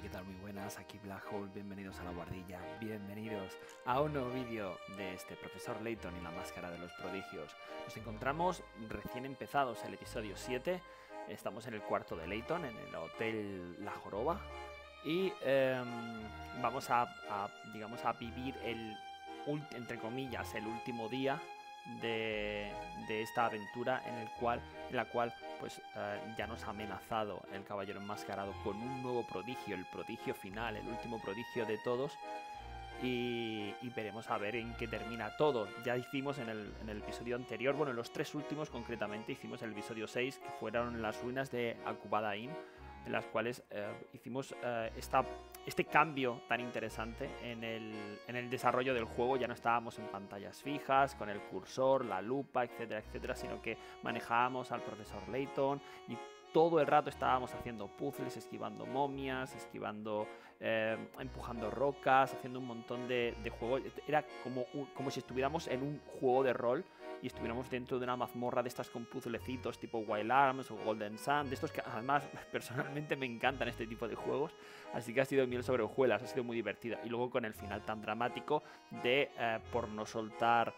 ¿qué tal? Muy buenas, aquí Black Hole, bienvenidos a la guardilla, bienvenidos a un nuevo vídeo de este Profesor Layton y la Máscara de los Prodigios. Nos encontramos recién empezados el episodio 7, estamos en el cuarto de Layton, en el Hotel La Joroba, y vamos digamos, a vivir entre comillas, el último día de esta aventura en la cual pues ya nos ha amenazado el caballero enmascarado con un nuevo prodigio, el prodigio final, el último prodigio de todos, y veremos a ver en qué termina todo. Ya hicimos en el episodio anterior, bueno, en los tres últimos concretamente, hicimos el episodio 6, que fueron las ruinas de Akubadain, en las cuales hicimos este cambio tan interesante en el desarrollo del juego. Ya no estábamos en pantallas fijas, con el cursor, la lupa, etcétera, etcétera, sino que manejábamos al profesor Layton y todo el rato estábamos haciendo puzzles, esquivando momias, empujando rocas, haciendo un montón de juegos. Era como si estuviéramos en un juego de rol y estuviéramos dentro de una mazmorra de estas con puzzlecitos tipo Wild Arms o Golden Sun, de estos que además personalmente me encantan este tipo de juegos, así que ha sido miel sobre hojuelas, ha sido muy divertida. Y luego con el final tan dramático de por no soltar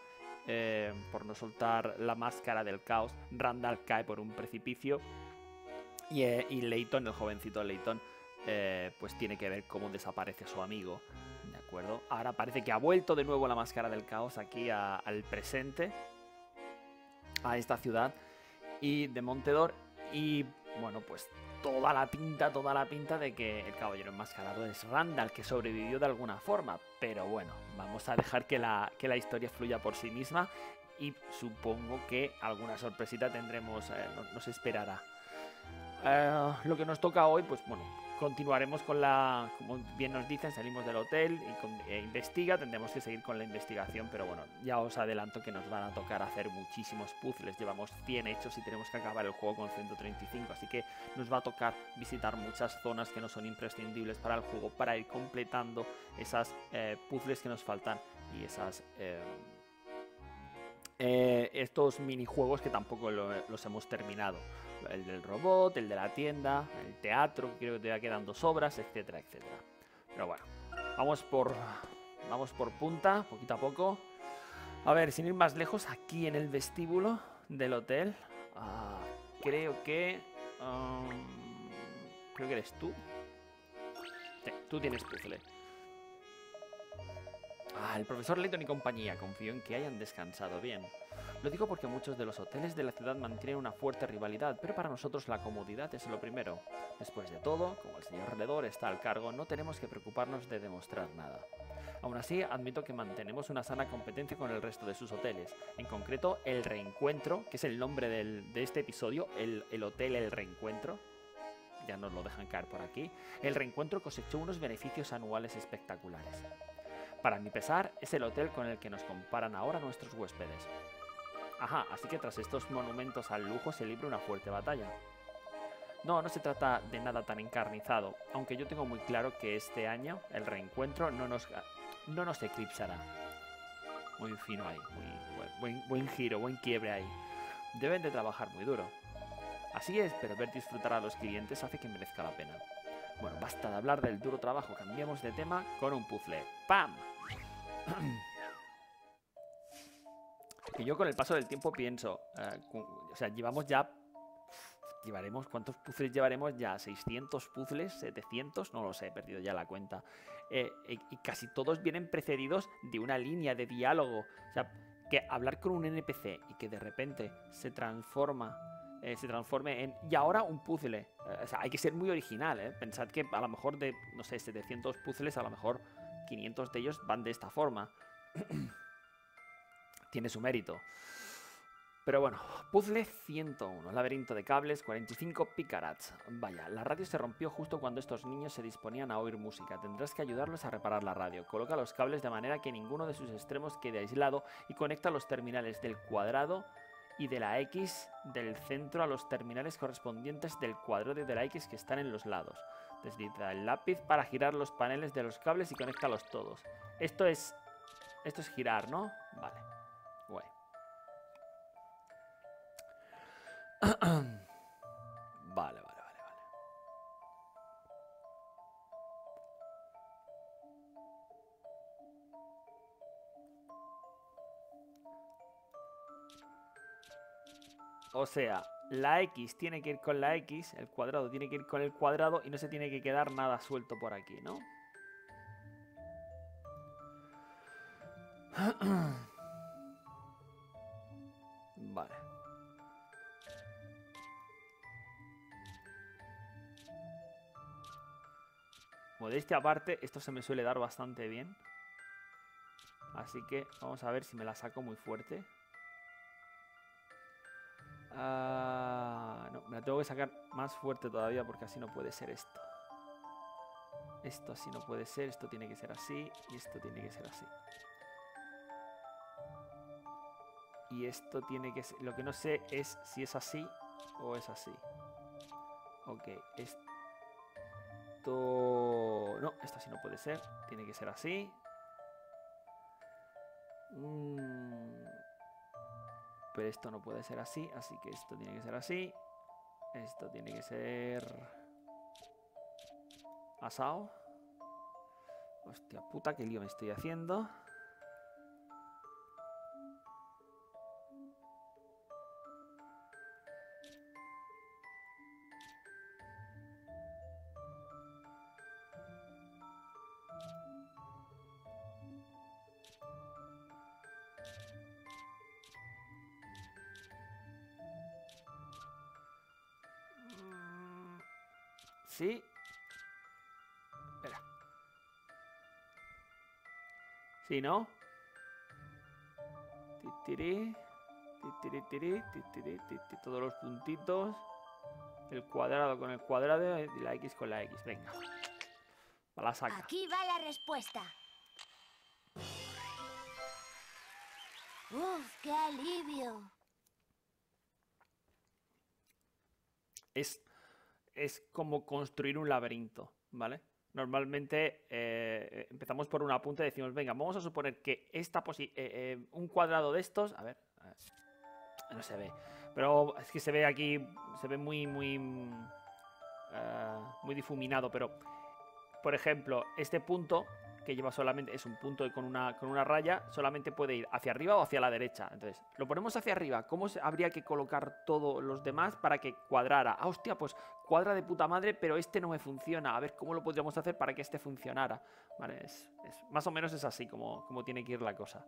la máscara del caos, Randall cae por un precipicio y Layton, el jovencito Layton, pues tiene que ver cómo desaparece su amigo, ¿de acuerdo? Ahora parece que ha vuelto de nuevo la máscara del caos aquí al presente, a esta ciudad y de Montedor, y bueno, pues toda la pinta de que el caballero enmascarado es Randall, que sobrevivió de alguna forma, pero bueno, vamos a dejar que la historia fluya por sí misma y supongo que alguna sorpresita tendremos, nos esperará. Lo que nos toca hoy, pues bueno, continuaremos con como bien nos dicen, salimos del hotel e investiga, tendremos que seguir con la investigación, pero bueno, ya os adelanto que nos van a tocar hacer muchísimos puzzles, llevamos 100 hechos y tenemos que acabar el juego con 135, así que nos va a tocar visitar muchas zonas que no son imprescindibles para el juego, para ir completando esas puzzles que nos faltan y estos minijuegos que tampoco los hemos terminado. El del robot, el de la tienda, el teatro, que creo que te va quedando sobras, etcétera, etcétera. Pero bueno, vamos por punta, poquito a poco. A ver, sin ir más lejos, aquí en el vestíbulo del hotel, creo que eres tú. Sí, tú tienes puzzle. El profesor Layton y compañía, confío en que hayan descansado bien. Lo digo porque muchos de los hoteles de la ciudad mantienen una fuerte rivalidad, pero para nosotros la comodidad es lo primero. Después de todo, como el señor Redor está al cargo, no tenemos que preocuparnos de demostrar nada. Aún así, admito que mantenemos una sana competencia con el resto de sus hoteles. En concreto, el Reencuentro, que es el nombre de este episodio, el hotel El Reencuentro. Ya nos lo dejan caer por aquí. El Reencuentro cosechó unos beneficios anuales espectaculares. Para mi pesar, es el hotel con el que nos comparan ahora nuestros huéspedes. Ajá, así que tras estos monumentos al lujo se libra una fuerte batalla. No, no se trata de nada tan encarnizado, aunque yo tengo muy claro que este año el Reencuentro no nos eclipsará. Muy fino ahí, buen giro, buen quiebre ahí. Deben de trabajar muy duro. Así es, pero ver disfrutar a los clientes hace que merezca la pena. Bueno, basta de hablar del duro trabajo, cambiamos de tema con un puzzle. ¡Pam! Que yo con el paso del tiempo pienso, o sea, ¿cuántos puzzles llevaremos ya? ¿600 puzzles? ¿700? No lo sé, he perdido ya la cuenta. Y casi todos vienen precedidos de una línea de diálogo. O sea, que hablar con un NPC y que de repente se transforme en... Y ahora un puzzle. O sea, hay que ser muy original, ¿eh? Pensad que a lo mejor de, no sé, 700 puzzles, a lo mejor 500 de ellos van de esta forma. Tiene su mérito. Pero bueno, puzzle 101, laberinto de cables, 45 picarats. Vaya, la radio se rompió justo cuando estos niños se disponían a oír música. Tendrás que ayudarlos a reparar la radio. Coloca los cables de manera que ninguno de sus extremos quede aislado y conecta los terminales del cuadrado y de la X del centro a los terminales correspondientes del cuadrado y de la X que están en los lados. Desliza el lápiz para girar los paneles de los cables y conéctalos todos. Esto es girar, ¿no? Vale, guay. Vale. O sea, la X tiene que ir con la X, el cuadrado tiene que ir con el cuadrado y no se tiene que quedar nada suelto por aquí, ¿no? Vale. Modestia aparte, esto se me suele dar bastante bien. Así que vamos a ver si me la saco muy fuerte. No, me la tengo que sacar más fuerte todavía porque así no puede ser esto. Esto así no puede ser, esto tiene que ser así y esto tiene que ser así. Y esto tiene que ser... Lo que no sé es si es así o es así. Ok, esto... No, esto así no puede ser. Tiene que ser así. Pero esto no puede ser así, así que esto tiene que ser así. Esto tiene que ser... asado. Hostia puta, qué lío me estoy haciendo. Sí. Espera. Sí, ¿no? Titiri, titiri, titiri, titiri, todos los puntitos. El cuadrado con el cuadrado y la X con la X. Venga. La saca. Aquí va la respuesta. ¡Uf, qué alivio! Es como construir un laberinto, ¿vale? Normalmente empezamos por una punta y decimos, venga, vamos a suponer que un cuadrado de estos... A ver, no se ve. Pero es que se ve aquí, se ve muy difuminado, pero... Por ejemplo, este punto que lleva solamente, es un punto con una raya, solamente puede ir hacia arriba o hacia la derecha. Entonces, lo ponemos hacia arriba. ¿Cómo habría que colocar todos los demás para que cuadrara? Ah, hostia, pues cuadra de puta madre, pero este no me funciona. A ver cómo lo podríamos hacer para que este funcionara. Vale, más o menos es así como tiene que ir la cosa.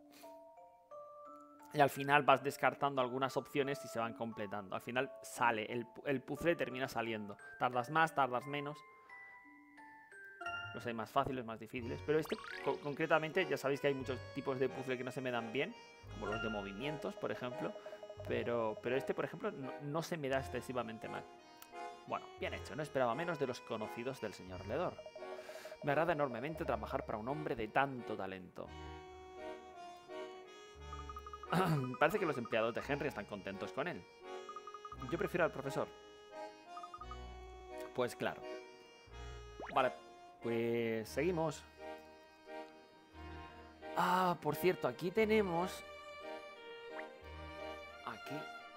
Y al final vas descartando algunas opciones y se van completando. Al final sale, el puzzle termina saliendo. Tardas más, tardas menos. Los hay más fáciles, más difíciles. Pero este, concretamente, ya sabéis que hay muchos tipos de puzzle que no se me dan bien. Como los de movimientos, por ejemplo. Pero este, por ejemplo, no se me da excesivamente mal. Bueno, bien hecho. No esperaba menos de los conocidos del señor Ledor. Me agrada enormemente trabajar para un hombre de tanto talento. Parece que los empleados de Henry están contentos con él. Yo prefiero al profesor. Pues claro. Vale. Pues seguimos. Ah, por cierto, aquí tenemos... Aquí.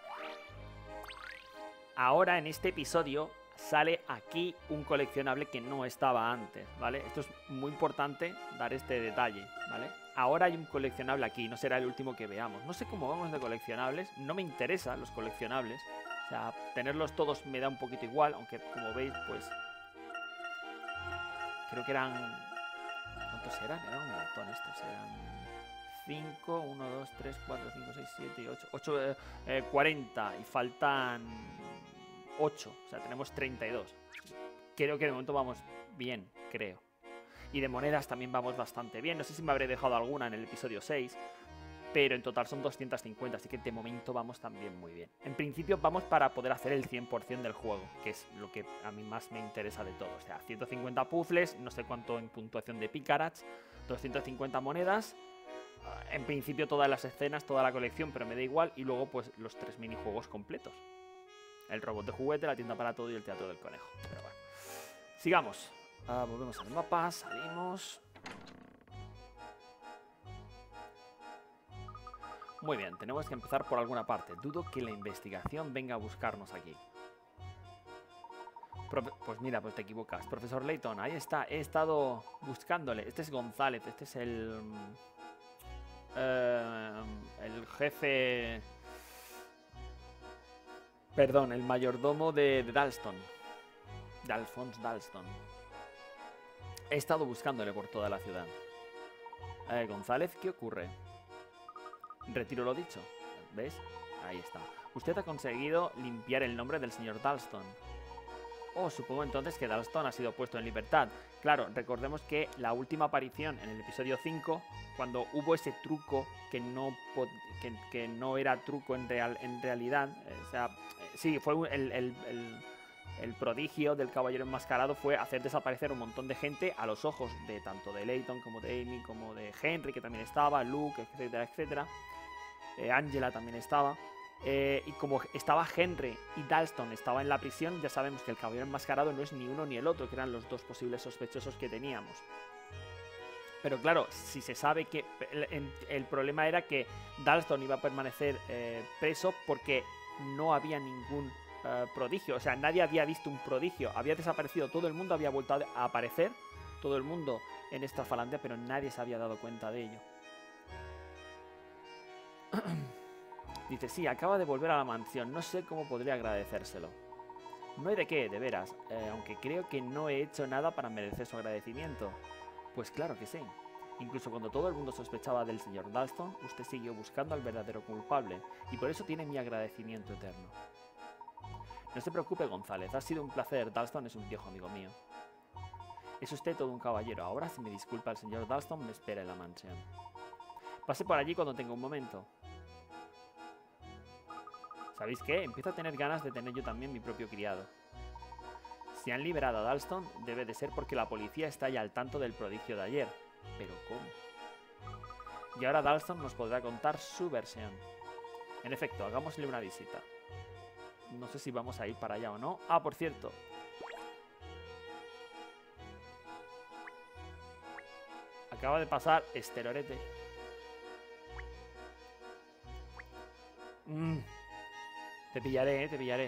Ahora en este episodio sale aquí un coleccionable que no estaba antes, ¿vale? Esto es muy importante dar este detalle, ¿vale? Ahora hay un coleccionable aquí, no será el último que veamos. No sé cómo vamos de coleccionables, no me interesan los coleccionables. O sea, tenerlos todos me da un poquito igual, aunque como veis, pues... Creo que eran... ¿Cuántos eran? Eran un montón estos. Eran 5, 1, 2, 3, 4, 5, 6, 7 y 8. 8, 40. Y faltan 8. O sea, tenemos 32. Creo que de momento vamos bien, creo. Y de monedas también vamos bastante bien. No sé si me habré dejado alguna en el episodio 6. Pero en total son 250, así que de momento vamos también muy bien. En principio vamos para poder hacer el 100% del juego, que es lo que a mí más me interesa de todo. O sea, 150 puzzles, no sé cuánto en puntuación de Picarats, 250 monedas, en principio todas las escenas, toda la colección, pero me da igual, y luego pues los 3 minijuegos completos. El robot de juguete, la tienda para todo y el teatro del conejo. Pero bueno, sigamos. Volvemos al mapa, salimos... Muy bien, tenemos que empezar por alguna parte. Dudo que la investigación venga a buscarnos aquí. Pues mira, pues te equivocas. Profesor Layton, ahí está. He estado buscándole. Este es González. Este es el jefe... Perdón, el mayordomo de Dalston. De Alphonse Dalston. He estado buscándole por toda la ciudad. González, ¿qué ocurre? Retiro lo dicho. ¿Ves? Ahí está. Usted ha conseguido limpiar el nombre del señor Dalston. Oh, supongo entonces que Dalston ha sido puesto en libertad. Claro, recordemos que la última aparición en el episodio 5, cuando hubo ese truco que no era truco en realidad, o sea, sí, fue el prodigio del caballero enmascarado fue hacer desaparecer un montón de gente a los ojos de tanto de Layton como de Amy, como de Henry, que también estaba, Luke, etcétera, etcétera. Angela también estaba. Y como estaba Henry y Dalston estaba en la prisión, ya sabemos que el caballero enmascarado no es ni uno ni el otro, que eran los dos posibles sospechosos que teníamos. Pero claro, si se sabe que el problema era que Dalston iba a permanecer preso porque no había ningún prodigio. O sea, nadie había visto un prodigio. Había desaparecido, todo el mundo había vuelto a aparecer, todo el mundo en esta Falandia, pero nadie se había dado cuenta de ello. Dice, sí, acaba de volver a la mansión. No sé cómo podría agradecérselo. No hay de qué, de veras. Aunque creo que no he hecho nada para merecer su agradecimiento. Pues claro que sí. Incluso cuando todo el mundo sospechaba del señor Dalston, usted siguió buscando al verdadero culpable. Y por eso tiene mi agradecimiento eterno. No se preocupe, González. Ha sido un placer. Dalston es un viejo amigo mío. Es usted todo un caballero. Ahora, si me disculpa, el señor Dalston me espera en la mansión. Pase por allí cuando tenga un momento. ¿Sabéis qué? Empiezo a tener ganas de tener yo también mi propio criado. Si han liberado a Dalston, debe de ser porque la policía está ya al tanto del prodigio de ayer. ¿Pero cómo? Y ahora Dalston nos podrá contar su versión. En efecto, hagámosle una visita. No sé si vamos a ir para allá o no. Ah, por cierto. Acaba de pasar Esterorete. Te pillaré, te pillaré.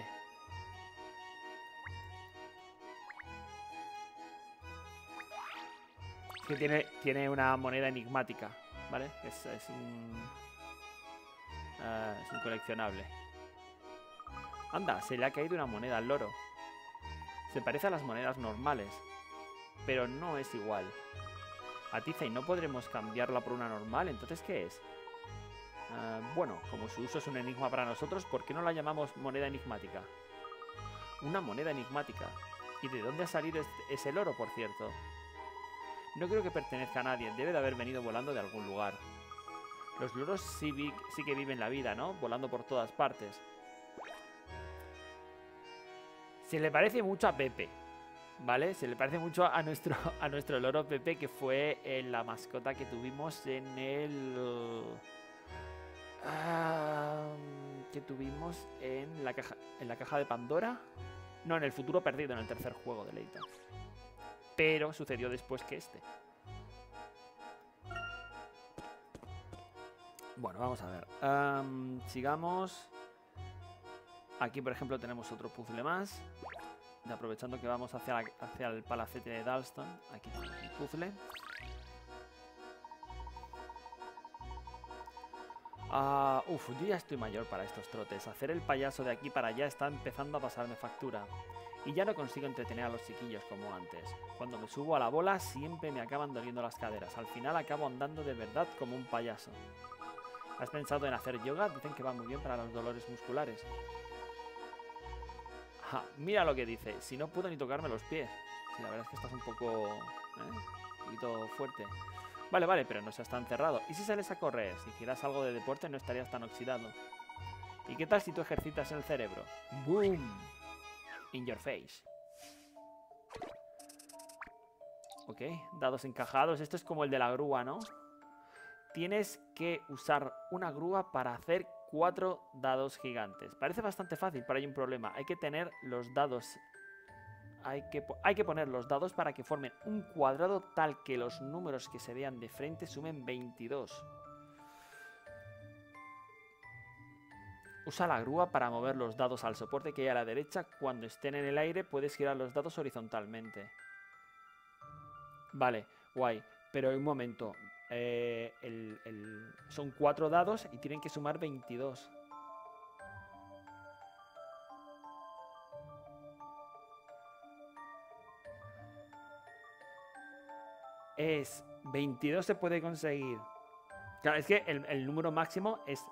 Es que tiene una moneda enigmática, ¿vale? Es un coleccionable. Anda, se le ha caído una moneda al loro. Se parece a las monedas normales, pero no es igual. Atiza, ¿y no podremos cambiarla por una normal? ¿Entonces qué es? Bueno, como su uso es un enigma para nosotros, ¿por qué no la llamamos moneda enigmática? Una moneda enigmática. ¿Y de dónde ha salido ese loro, por cierto? No creo que pertenezca a nadie, debe de haber venido volando de algún lugar. Los loros sí que viven la vida, ¿no? Volando por todas partes. Se le parece mucho a Pepe, ¿vale? Se le parece mucho a nuestro loro Pepe, que fue la mascota que tuvimos en el... que tuvimos en la caja de Pandora. No, en el futuro perdido, en el tercer juego de Layton. Pero sucedió después que este. Bueno, vamos a ver. Sigamos. Aquí, por ejemplo, tenemos otro puzzle más. Y aprovechando que vamos hacia el palacete de Dalston. Aquí tenemos un puzzle. Yo ya estoy mayor para estos trotes. Hacer el payaso de aquí para allá está empezando a pasarme factura. Y ya no consigo entretener a los chiquillos como antes. Cuando me subo a la bola siempre me acaban doliendo las caderas. Al final acabo andando de verdad como un payaso. ¿Has pensado en hacer yoga? Dicen que va muy bien para los dolores musculares. Mira lo que dice. Si no puedo ni tocarme los pies. Sí, la verdad es que estás un poquito fuerte. Vale, pero no seas tan cerrado. ¿Y si sales a correr? Si hicieras algo de deporte no estarías tan oxidado. ¿Y qué tal si tú ejercitas el cerebro? ¡Boom! In your face. Ok, dados encajados. Esto es como el de la grúa, ¿no? Tienes que usar una grúa para hacer 4 dados gigantes. Parece bastante fácil, pero hay un problema. Hay que tener los dados... Hay que poner los dados para que formen un cuadrado tal que los números que se vean de frente sumen 22. Usa la grúa para mover los dados al soporte que hay a la derecha. Cuando estén en el aire puedes girar los dados horizontalmente. Vale, guay. Pero un momento. Son 4 dados y tienen que sumar 22. es 22 se puede conseguir. Claro, es que el número máximo es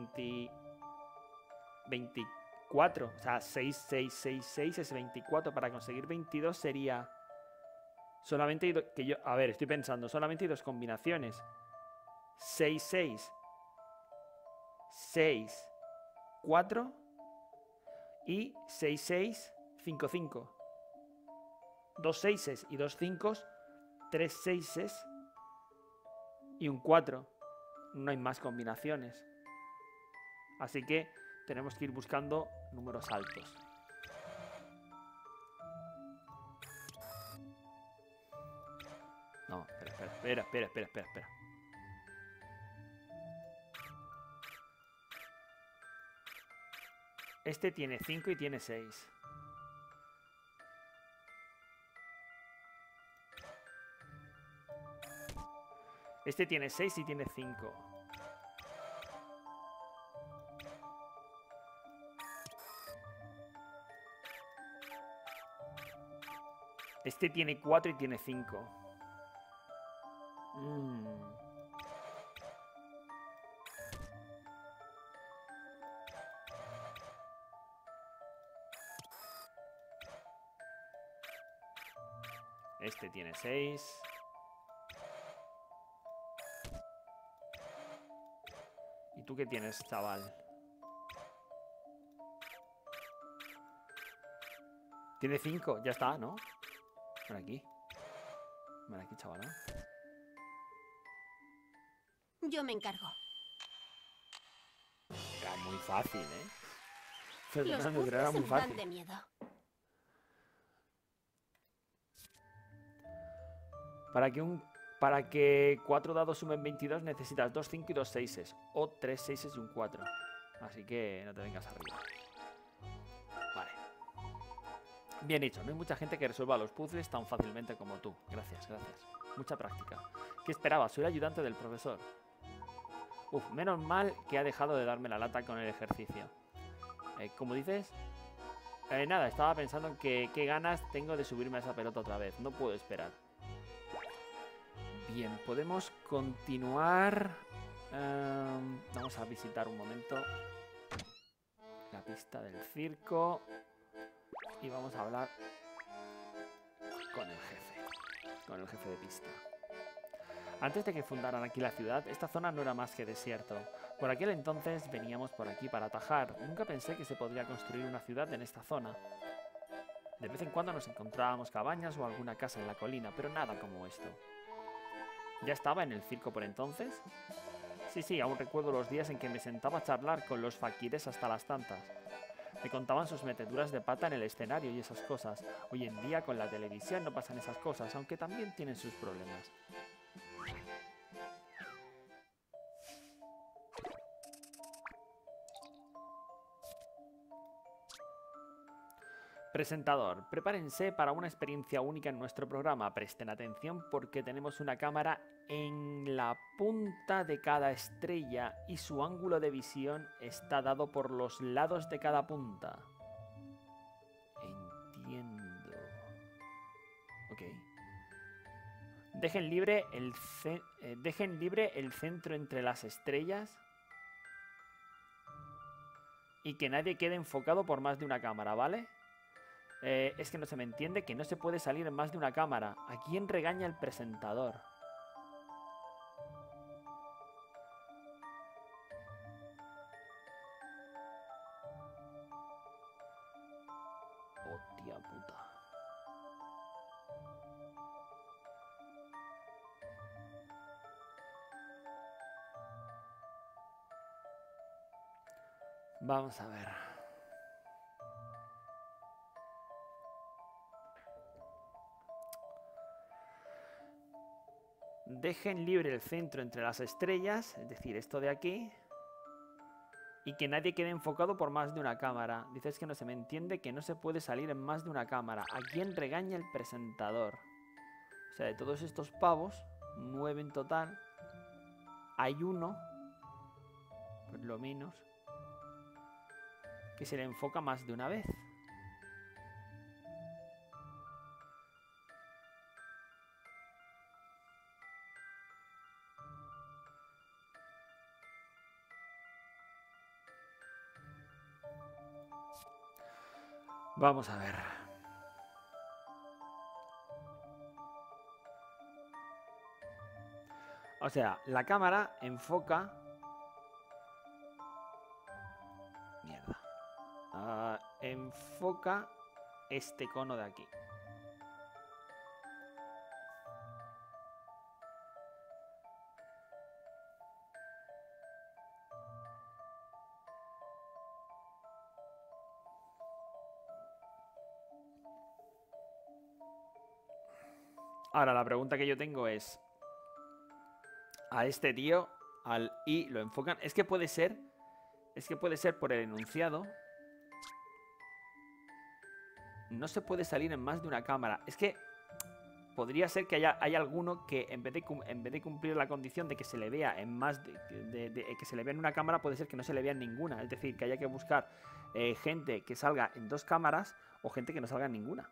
24. O sea, 6, 6, 6, 6 es 24. Para conseguir 22 sería solamente que yo... A ver, estoy pensando. Solamente hay dos combinaciones. 6, 6, 6, 4 y 6, 6, 5, 5. Dos 6 y dos 5, 3 6 y un 4. No hay más combinaciones. Así que tenemos que ir buscando números altos. No, espera. Este tiene 5 y tiene 6. Este tiene 6 y tiene 5. Este tiene 4 y tiene 5. Este tiene 6. ¿Y tú qué tienes, chaval? Tiene 5, ya está, ¿no? Ven aquí. Ven aquí, chaval. Yo me encargo. Era muy fácil, ¿eh? Los Fernando, pero era puzzles muy me dan fácil. de miedo. Para que 4 dados sumen 22 necesitas 2 5 y 2 6 o 3 6 y un 4. Así que no te vengas arriba. Vale. Bien hecho. No hay mucha gente que resuelva los puzzles tan fácilmente como tú. Gracias. Mucha práctica. ¿Qué esperabas? Soy el ayudante del profesor. Uf, menos mal que ha dejado de darme la lata con el ejercicio. ¿Cómo dices? Nada, estaba pensando en que qué ganas tengo de subirme a esa pelota otra vez. No puedo esperar. Bien, podemos continuar. Vamos a visitar un momento la pista del circo. Y vamos a hablar con el jefe de pista. Antes de que fundaran aquí la ciudad, esta zona no era más que desierto. Por aquel entonces veníamos por aquí para atajar. Nunca pensé que se podría construir una ciudad en esta zona. De vez en cuando nos encontrábamos cabañas o alguna casa en la colina, pero nada como esto. ¿Ya estaba en el circo por entonces? Sí, aún recuerdo los días en que me sentaba a charlar con los faquires hasta las tantas. Me contaban sus meteduras de pata en el escenario y esas cosas. Hoy en día con la televisión no pasan esas cosas, aunque también tienen sus problemas. Presentador, prepárense para una experiencia única en nuestro programa. Presten atención porque tenemos una cámara en la punta de cada estrella y su ángulo de visión está dado por los lados de cada punta. Entiendo. Ok. Dejen libre el centro entre las estrellas y que nadie quede enfocado por más de una cámara, ¿vale? Es que no se me entiende que no se puede salir en más de una cámara. ¿A quién regaña el presentador? Hostia puta. Vamos a ver. Dejen libre el centro entre las estrellas, es decir, esto de aquí, y que nadie quede enfocado por más de una cámara. Dices que no se me entiende que no se puede salir en más de una cámara. ¿A quién regaña el presentador? O sea, de todos estos pavos, 9 en total, hay uno, por lo menos, que se le enfoca más de una vez. Vamos a ver. O sea, la cámara enfoca... Mierda. Enfoca este cono de aquí. Ahora, la pregunta que yo tengo es... A este tío, al I, lo enfocan... Es que puede ser por el enunciado. No se puede salir en más de una cámara. Es que podría ser que haya alguno que en vez de cumplir la condición de que se le vea en más que se le vea en una cámara, puede ser que no se le vea en ninguna. Es decir, que haya que buscar gente que salga en 2 cámaras o gente que no salga en ninguna.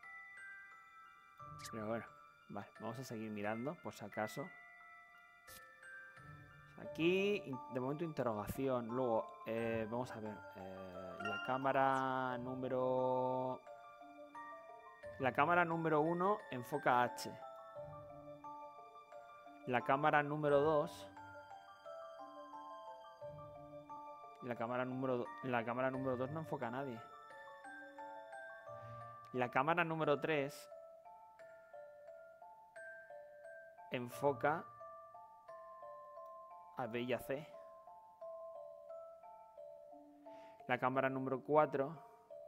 Pero bueno, vale, vamos a seguir mirando por si acaso. Aquí, de momento, interrogación. Luego, vamos a ver. La cámara número... La cámara número 1 enfoca H. La cámara número 2... La cámara número 2 no enfoca a nadie. La cámara número 3 enfoca a B y a C. La cámara número 4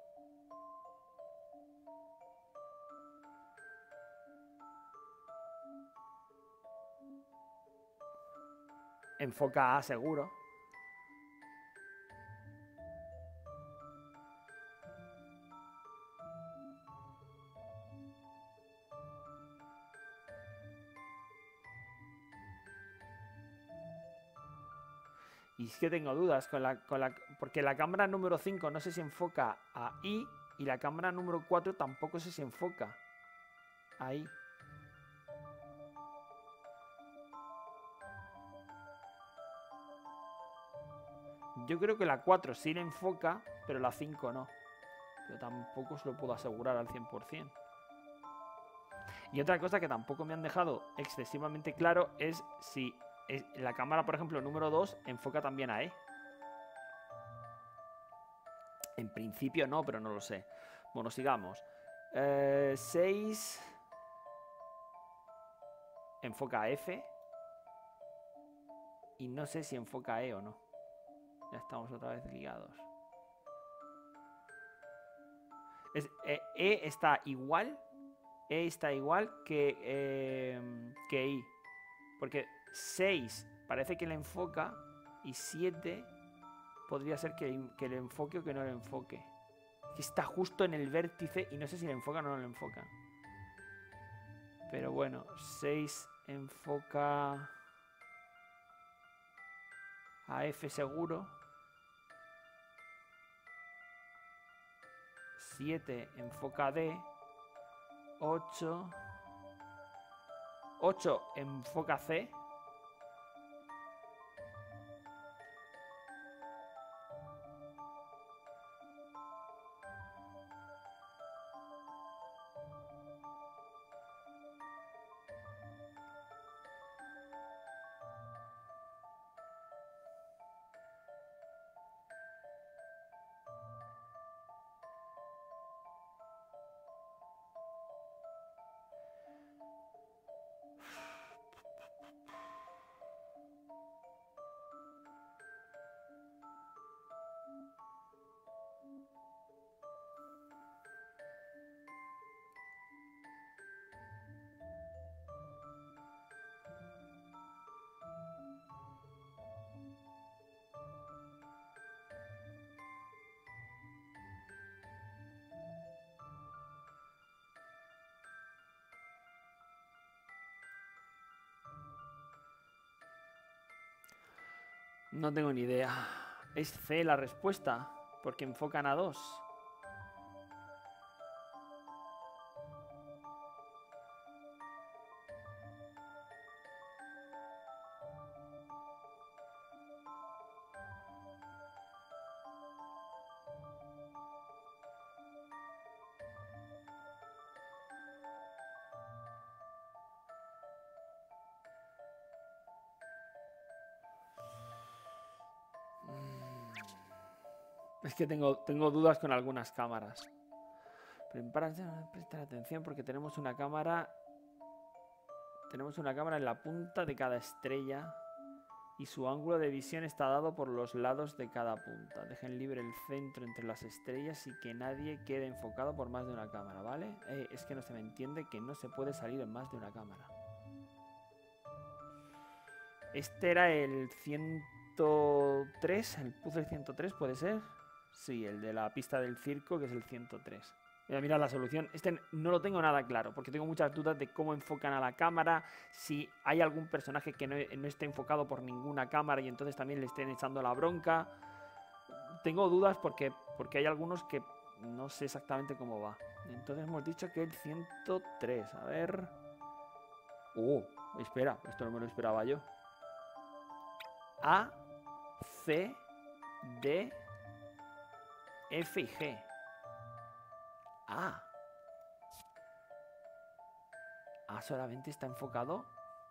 enfoca a A seguro. Y es que tengo dudas porque la cámara número 5 no sé si enfoca a I y la cámara número 4 tampoco sé si enfoca a I. Yo creo que la 4 sí le enfoca, pero la 5 no. Pero tampoco os lo puedo asegurar al 100%. Y otra cosa que tampoco me han dejado excesivamente claro es si la cámara, por ejemplo, número 2 enfoca también a E. En principio no, pero no lo sé. Bueno, sigamos. 6 enfoca a F. Y no sé si enfoca a E o no. Ya estamos otra vez ligados. E está igual. E está igual que I. Porque 6 parece que le enfoca. Y 7 podría ser que le enfoque o que no le enfoque. Que está justo en el vértice y no sé si le enfoca o no le enfoca. Pero bueno, 6 enfoca a F seguro. 7 enfoca a D. 8 enfoca a C. No tengo ni idea. Es C la respuesta, porque enfocan a 2. Es que tengo dudas con algunas cámaras. Prestar atención porque tenemos una cámara. Tenemos una cámara en la punta de cada estrella. Y su ángulo de visión está dado por los lados de cada punta. Dejen libre el centro entre las estrellas y que nadie quede enfocado por más de una cámara, ¿vale? Es que no se me entiende que no se puede salir en más de una cámara. Este era el 103, el puzzle 103, ¿puede ser? Sí, el de la pista del circo, que es el 103. Voy a mirar la solución. Este no lo tengo nada claro, porque tengo muchas dudas de cómo enfocan a la cámara, si hay algún personaje que no esté enfocado por ninguna cámara y entonces también le estén echando la bronca. Tengo dudas porque hay algunos que no sé exactamente cómo va. Entonces hemos dicho que el 103, a ver... espera, esto no me lo esperaba yo. A, C, D, F y G. Solamente está enfocado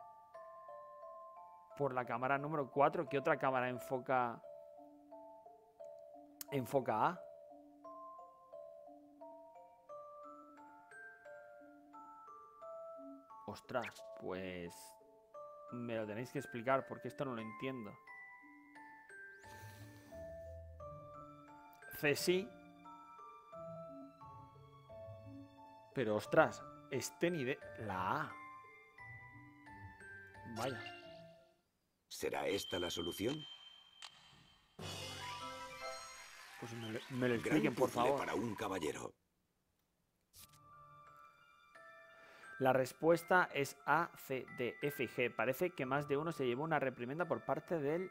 por la cámara número 4. ¿Qué otra cámara enfoca A? Ostras, pues me lo tenéis que explicar porque esto no lo entiendo. C sí. Pero ostras, ni de... La A. Vaya. ¿Será esta la solución? Pues me lo expliquen, por favor. Para un caballero. La respuesta es A, C, D, F y G. Parece que más de uno se llevó una reprimenda por parte del...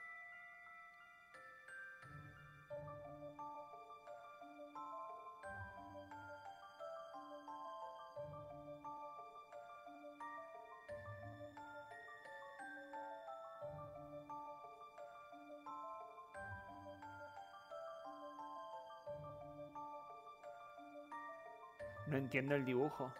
No entiendo el dibujo.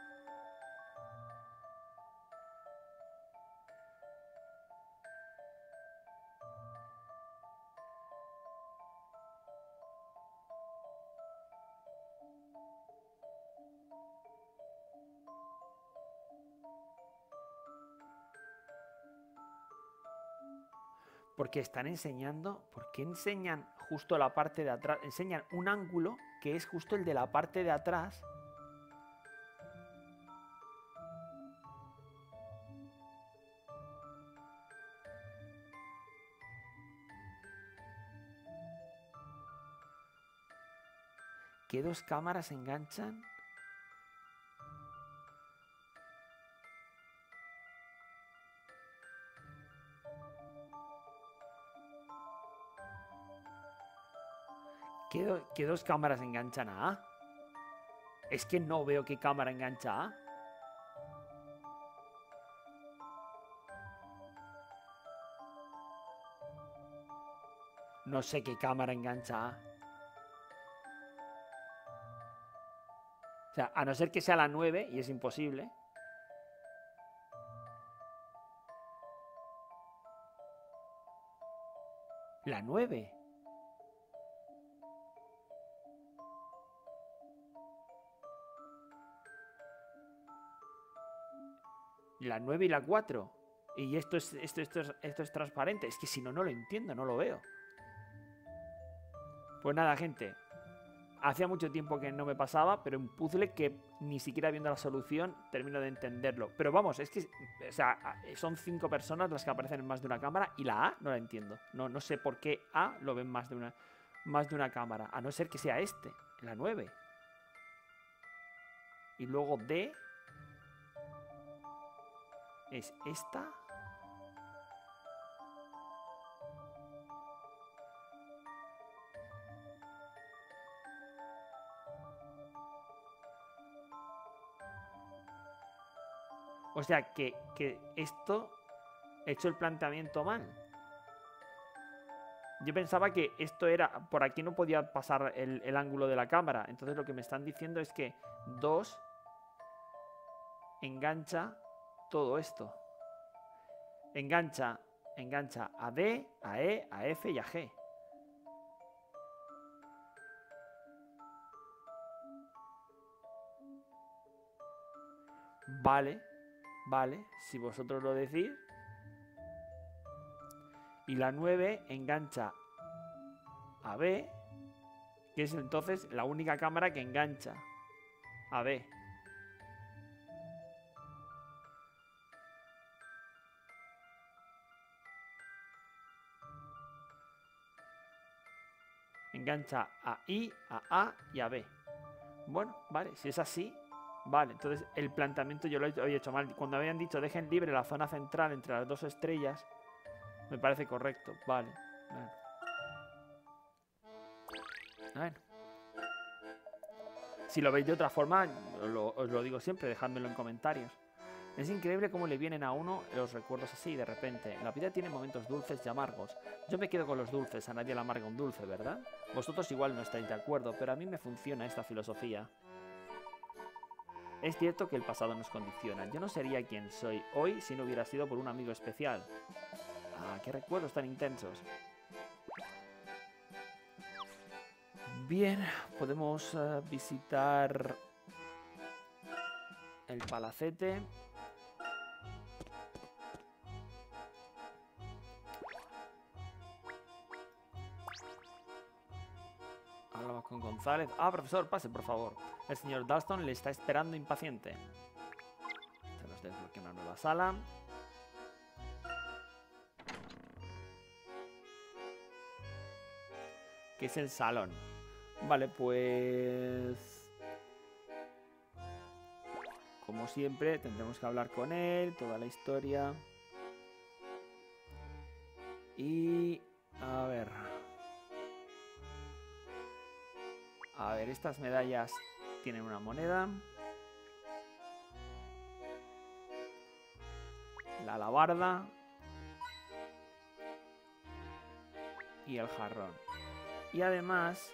Porque están enseñando... ¿Por qué enseñan justo la parte de atrás? Enseñan un ángulo que es justo el de la parte de atrás. ¿Qué dos cámaras enganchan? ¿Qué dos cámaras enganchan a A? Es que no veo qué cámara engancha a A. No sé qué cámara engancha a A. O sea, a no ser que sea la 9, y es imposible. La 9. La 9 y la 4. Y esto es transparente. Es que si no, no lo entiendo, no lo veo. Pues nada, gente. Hacía mucho tiempo que no me pasaba, pero un puzzle que ni siquiera viendo la solución termino de entenderlo. Pero vamos, es que o sea, son 5 personas las que aparecen en más de una cámara y la A no la entiendo. No sé por qué A lo ven más de una cámara, a no ser que sea la 9. Y luego D es esta. O sea, que esto he hecho el planteamiento mal. Yo pensaba que esto era... Por aquí no podía pasar el ángulo de la cámara. Entonces lo que me están diciendo es que 2 engancha todo esto. Engancha a D, a E, a F y a G. Vale, vale, si vosotros lo decís. Y la 9 engancha a B, que es entonces la única cámara que engancha a B. Engancha a I, a A y a B. Bueno, vale, si es así, vale. Entonces el planteamiento yo lo había hecho mal. Cuando habían dicho dejen libre la zona central entre las dos estrellas, me parece correcto. Vale. Bueno. Si lo veis de otra forma, os lo digo siempre, dejádmelo en comentarios. Es increíble cómo le vienen a uno los recuerdos así de repente. La vida tiene momentos dulces y amargos. Yo me quedo con los dulces, a nadie le amarga un dulce, ¿verdad? Vosotros igual no estáis de acuerdo, pero a mí me funciona esta filosofía. Es cierto que el pasado nos condiciona. Yo no sería quien soy hoy si no hubiera sido por un amigo especial. Ah, qué recuerdos tan intensos. Bien, podemos visitar el palacete. Hablamos con González. Ah, profesor, pase, por favor. El señor Dalston le está esperando impaciente. Se nos desbloquea una nueva sala. Que es el salón. Vale, pues... como siempre, tendremos que hablar con él, toda la historia. Y... a ver... estas medallas tienen una moneda. La alabarda. Y el jarrón. Y además...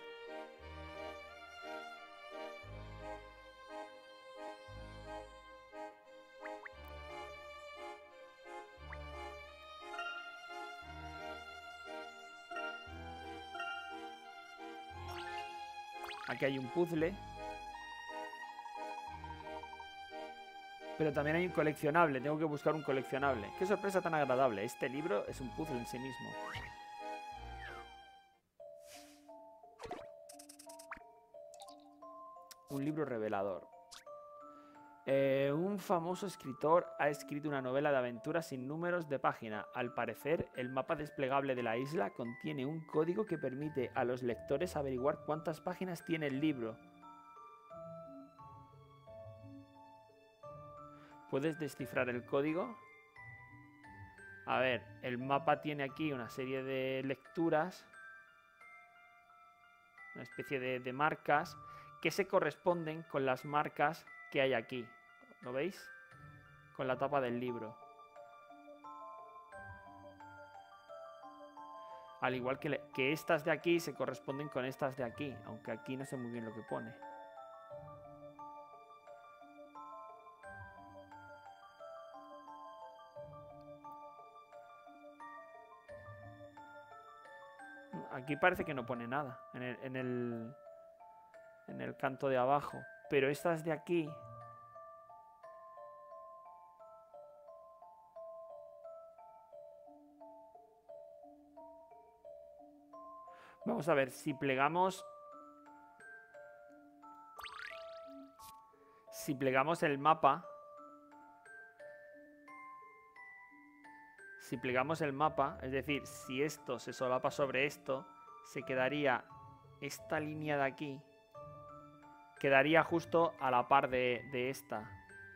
aquí hay un puzzle. Pero también hay un coleccionable. Tengo que buscar un coleccionable. ¡Qué sorpresa tan agradable! Este libro es un puzzle en sí mismo. Un libro revelador. Un famoso escritor ha escrito una novela de aventuras sin números de página. Al parecer, el mapa desplegable de la isla contiene un código que permite a los lectores averiguar cuántas páginas tiene el libro. ¿Puedes descifrar el código? A ver, el mapa tiene aquí una serie de lecturas. Una especie de marcas que se corresponden con las marcas que hay aquí. ¿Lo veis? Con la tapa del libro. Al igual que estas de aquí se corresponden con estas de aquí. Aunque aquí no sé muy bien lo que pone. Aquí parece que no pone nada en el canto de abajo. Pero estas de aquí... Vamos a ver, si plegamos... Si plegamos el mapa... Si plegamos el mapa, es decir, si esto se solapa sobre esto, se quedaría esta línea de aquí. Quedaría justo a la par de esta.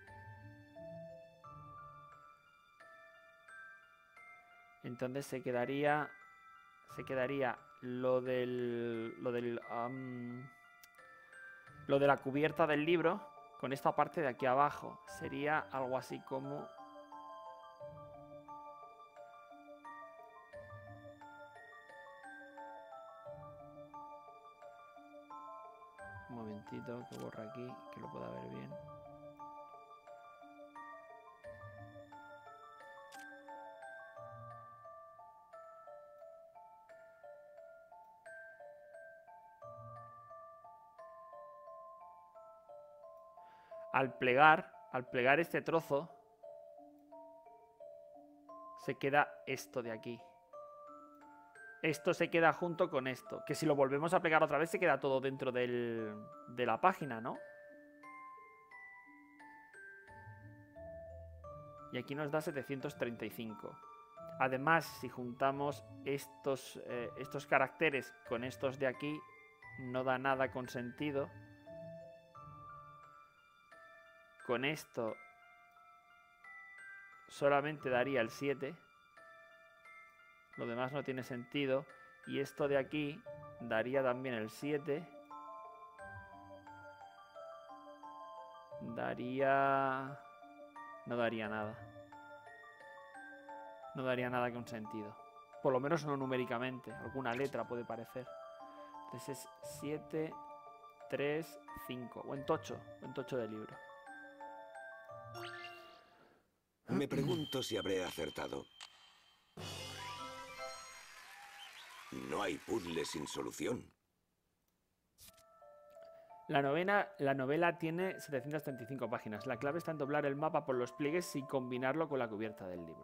Entonces se quedaría lo de la cubierta del libro con esta parte de aquí abajo. Sería algo así como... Un momentito, que borra aquí, que lo pueda ver bien. Al plegar, al plegar este trozo, se queda esto de aquí. Esto se queda junto con esto. Que si lo volvemos a plegar otra vez se queda todo dentro de la página, ¿no? Y aquí nos da 735. Además, si juntamos estos caracteres con estos de aquí, no da nada con sentido. Con esto solamente daría el 7. Lo demás no tiene sentido. Y esto de aquí daría también el 7. Daría... No daría nada. No daría nada con sentido. Por lo menos no numéricamente. Alguna letra puede parecer. Entonces es 7, 3, 5. Buen tocho de libro. Me pregunto si habré acertado. No hay puzzles sin solución. La novela tiene 735 páginas. La clave está en doblar el mapa por los pliegues y combinarlo con la cubierta del libro.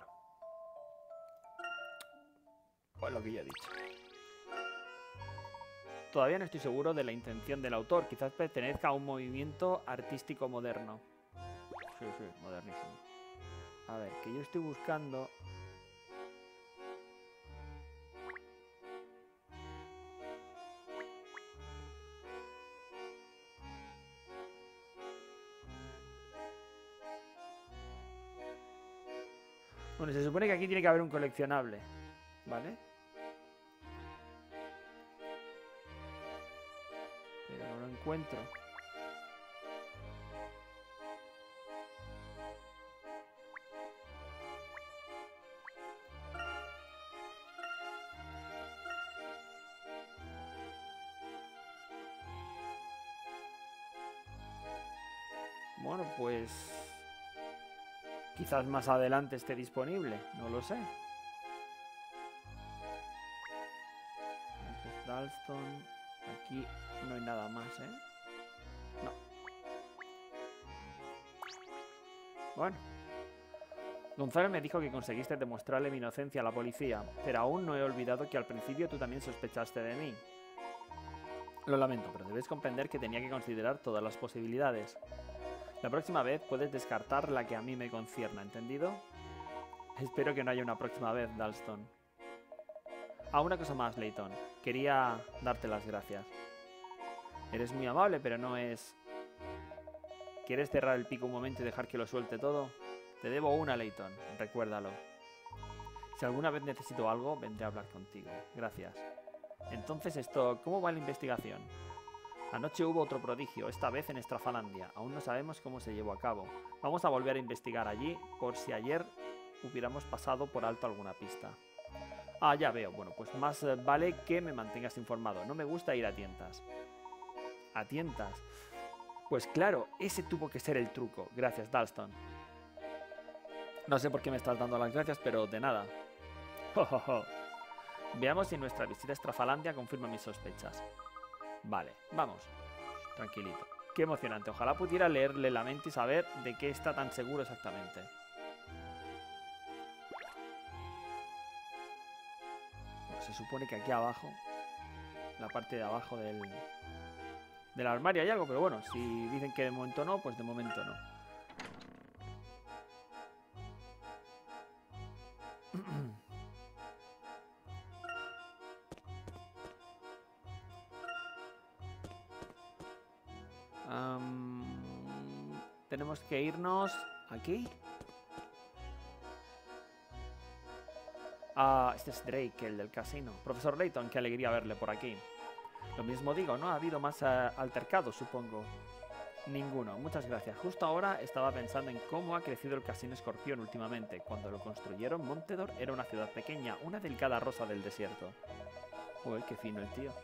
Pues lo que yo he dicho. Todavía no estoy seguro de la intención del autor. Quizás pertenezca a un movimiento artístico moderno. Sí, modernísimo. A ver, que yo estoy buscando... Bueno, se supone que aquí tiene que haber un coleccionable, ¿vale? Pero no lo encuentro. Bueno, pues... quizás más adelante esté disponible, no lo sé. Dalston. Aquí no hay nada más, ¿eh? No. Bueno. Gonzalo me dijo que conseguiste demostrarle mi inocencia a la policía, pero aún no he olvidado que al principio tú también sospechaste de mí. Lo lamento, pero debes comprender que tenía que considerar todas las posibilidades. La próxima vez puedes descartar la que a mí me concierna, ¿entendido? Espero que no haya una próxima vez, Dalston. Ah, una cosa más, Layton. Quería darte las gracias. Eres muy amable, pero no es... ¿Quieres cerrar el pico un momento y dejar que lo suelte todo? Te debo una, Layton. Recuérdalo. Si alguna vez necesito algo, vendré a hablar contigo. Gracias. Entonces esto... ¿Cómo va la investigación? Anoche hubo otro prodigio, esta vez en Estrafalandia. Aún no sabemos cómo se llevó a cabo. Vamos a volver a investigar allí, por si ayer hubiéramos pasado por alto alguna pista. Ah, ya veo. Bueno, pues más vale que me mantengas informado. No me gusta ir a tientas. ¿A tientas? Pues claro, ese tuvo que ser el truco. Gracias, Dalston. No sé por qué me estás dando las gracias, pero de nada. Veamos si nuestra visita a Estrafalandia confirma mis sospechas. Vale, vamos. Tranquilito. Qué emocionante. Ojalá pudiera leerle la mente y saber de qué está tan seguro exactamente. Bueno, se supone que aquí abajo, la parte de abajo del armario hay algo, pero bueno, si dicen que de momento no, pues de momento no. Tenemos que irnos aquí. Ah, este es Drake, el del casino. Profesor Layton, qué alegría verle por aquí. Lo mismo digo, ¿no? Ha habido más altercados, supongo. Ninguno, muchas gracias. Justo ahora estaba pensando en cómo ha crecido el Casino Escorpión últimamente. Cuando lo construyeron, Montedor era una ciudad pequeña, una delicada rosa del desierto. Uy, qué fino el tío.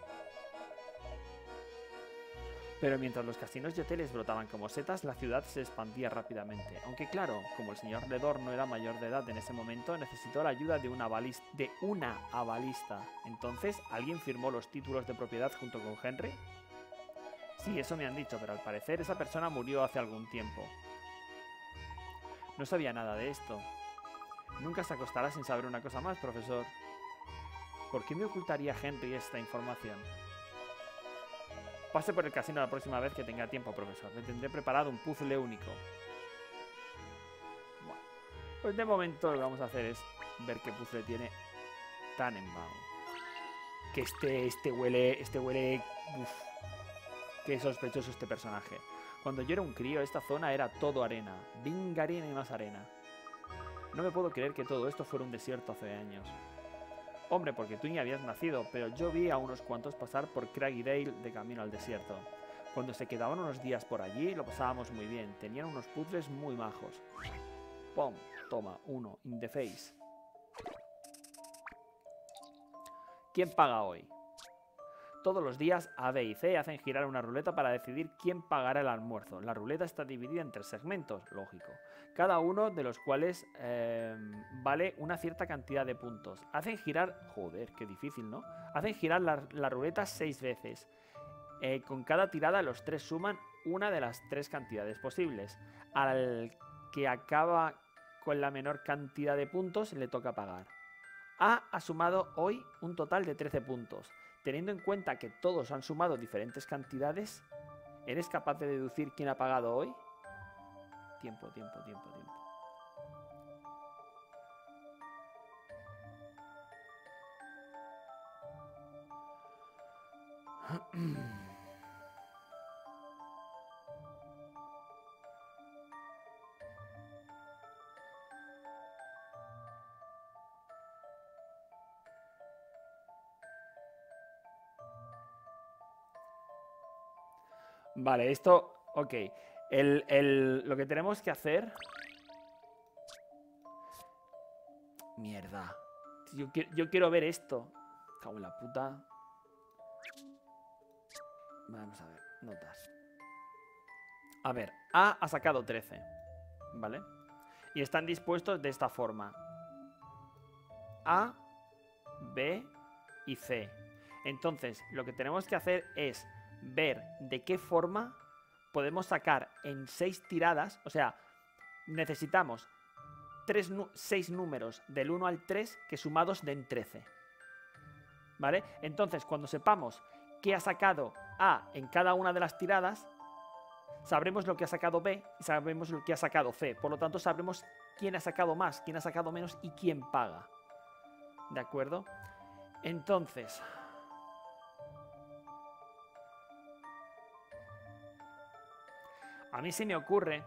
Pero mientras los casinos y hoteles brotaban como setas, la ciudad se expandía rápidamente. Aunque claro, como el señor Redor no era mayor de edad en ese momento, necesitó la ayuda de una avalista. Entonces, ¿alguien firmó los títulos de propiedad junto con Henry? Sí, eso me han dicho, pero al parecer esa persona murió hace algún tiempo. No sabía nada de esto. Nunca se acostará sin saber una cosa más, profesor. ¿Por qué me ocultaría Henry esta información? Pase por el casino la próxima vez que tenga tiempo, profesor. Le tendré preparado un puzzle único. Bueno, pues de momento lo que vamos a hacer es ver qué puzzle tiene Tannenbaum. Que este huele... Uf, qué sospechoso este personaje. Cuando yo era un crío, esta zona era todo arena. Venga, arena y más arena. No me puedo creer que todo esto fuera un desierto hace años. Hombre, porque tú ni habías nacido, pero yo vi a unos cuantos pasar por Craggydale de camino al desierto. Cuando se quedaban unos días por allí, lo pasábamos muy bien. Tenían unos puzzles muy majos. ¡Pum! Toma, uno, in the face. ¿Quién paga hoy? Todos los días A, B y C hacen girar una ruleta para decidir quién pagará el almuerzo. La ruleta está dividida en 3 segmentos, lógico. Cada uno de los cuales vale una cierta cantidad de puntos. Hacen girar... Joder, qué difícil, ¿no? Hacen girar la ruleta 6 veces. Con cada tirada los 3 suman una de las 3 cantidades posibles. Al que acaba con la menor cantidad de puntos le toca pagar. A ha sumado hoy un total de 13 puntos. Teniendo en cuenta que todos han sumado diferentes cantidades, ¿eres capaz de deducir quién ha pagado hoy? Tiempo. Vale, esto... Ok. Lo que tenemos que hacer... Mierda. Yo quiero ver esto. Cago en la puta. Vamos a ver. Notas. A ver. A ha sacado 13. ¿Vale? Y están dispuestos de esta forma. A, B y C. Entonces, lo que tenemos que hacer es ver de qué forma podemos sacar en 6 tiradas. O sea, necesitamos 6 números del 1 al 3 que sumados den 13. ¿Vale? Entonces, cuando sepamos qué ha sacado A en cada una de las tiradas, sabremos lo que ha sacado B y sabremos lo que ha sacado C. Por lo tanto, sabremos quién ha sacado más, quién ha sacado menos y quién paga. ¿De acuerdo? Entonces... A mí se me ocurre...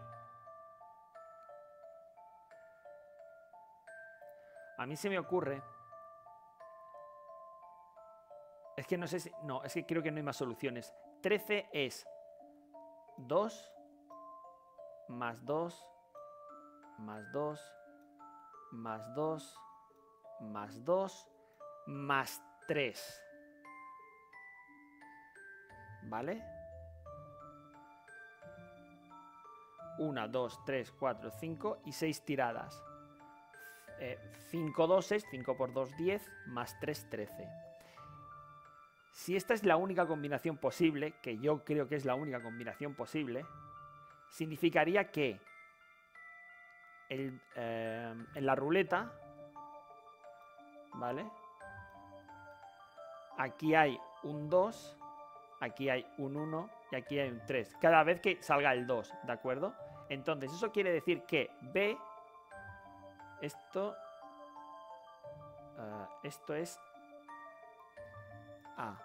Es que no sé si... No, es que creo que no hay más soluciones. 13 es 2 más 2 más 2 más 2 más 2 más 3. ¿Vale? 1, 2, 3, 4, 5 y 6 tiradas. 5 doses, 5 por 2, 10, más 3, 13. Si esta es la única combinación posible, que yo creo que es la única combinación posible, significaría que en la ruleta, ¿vale? Aquí hay un 2, aquí hay un 1 y aquí hay un 3. Cada vez que salga el 2, ¿de acuerdo? Entonces, eso quiere decir que B, esto es A.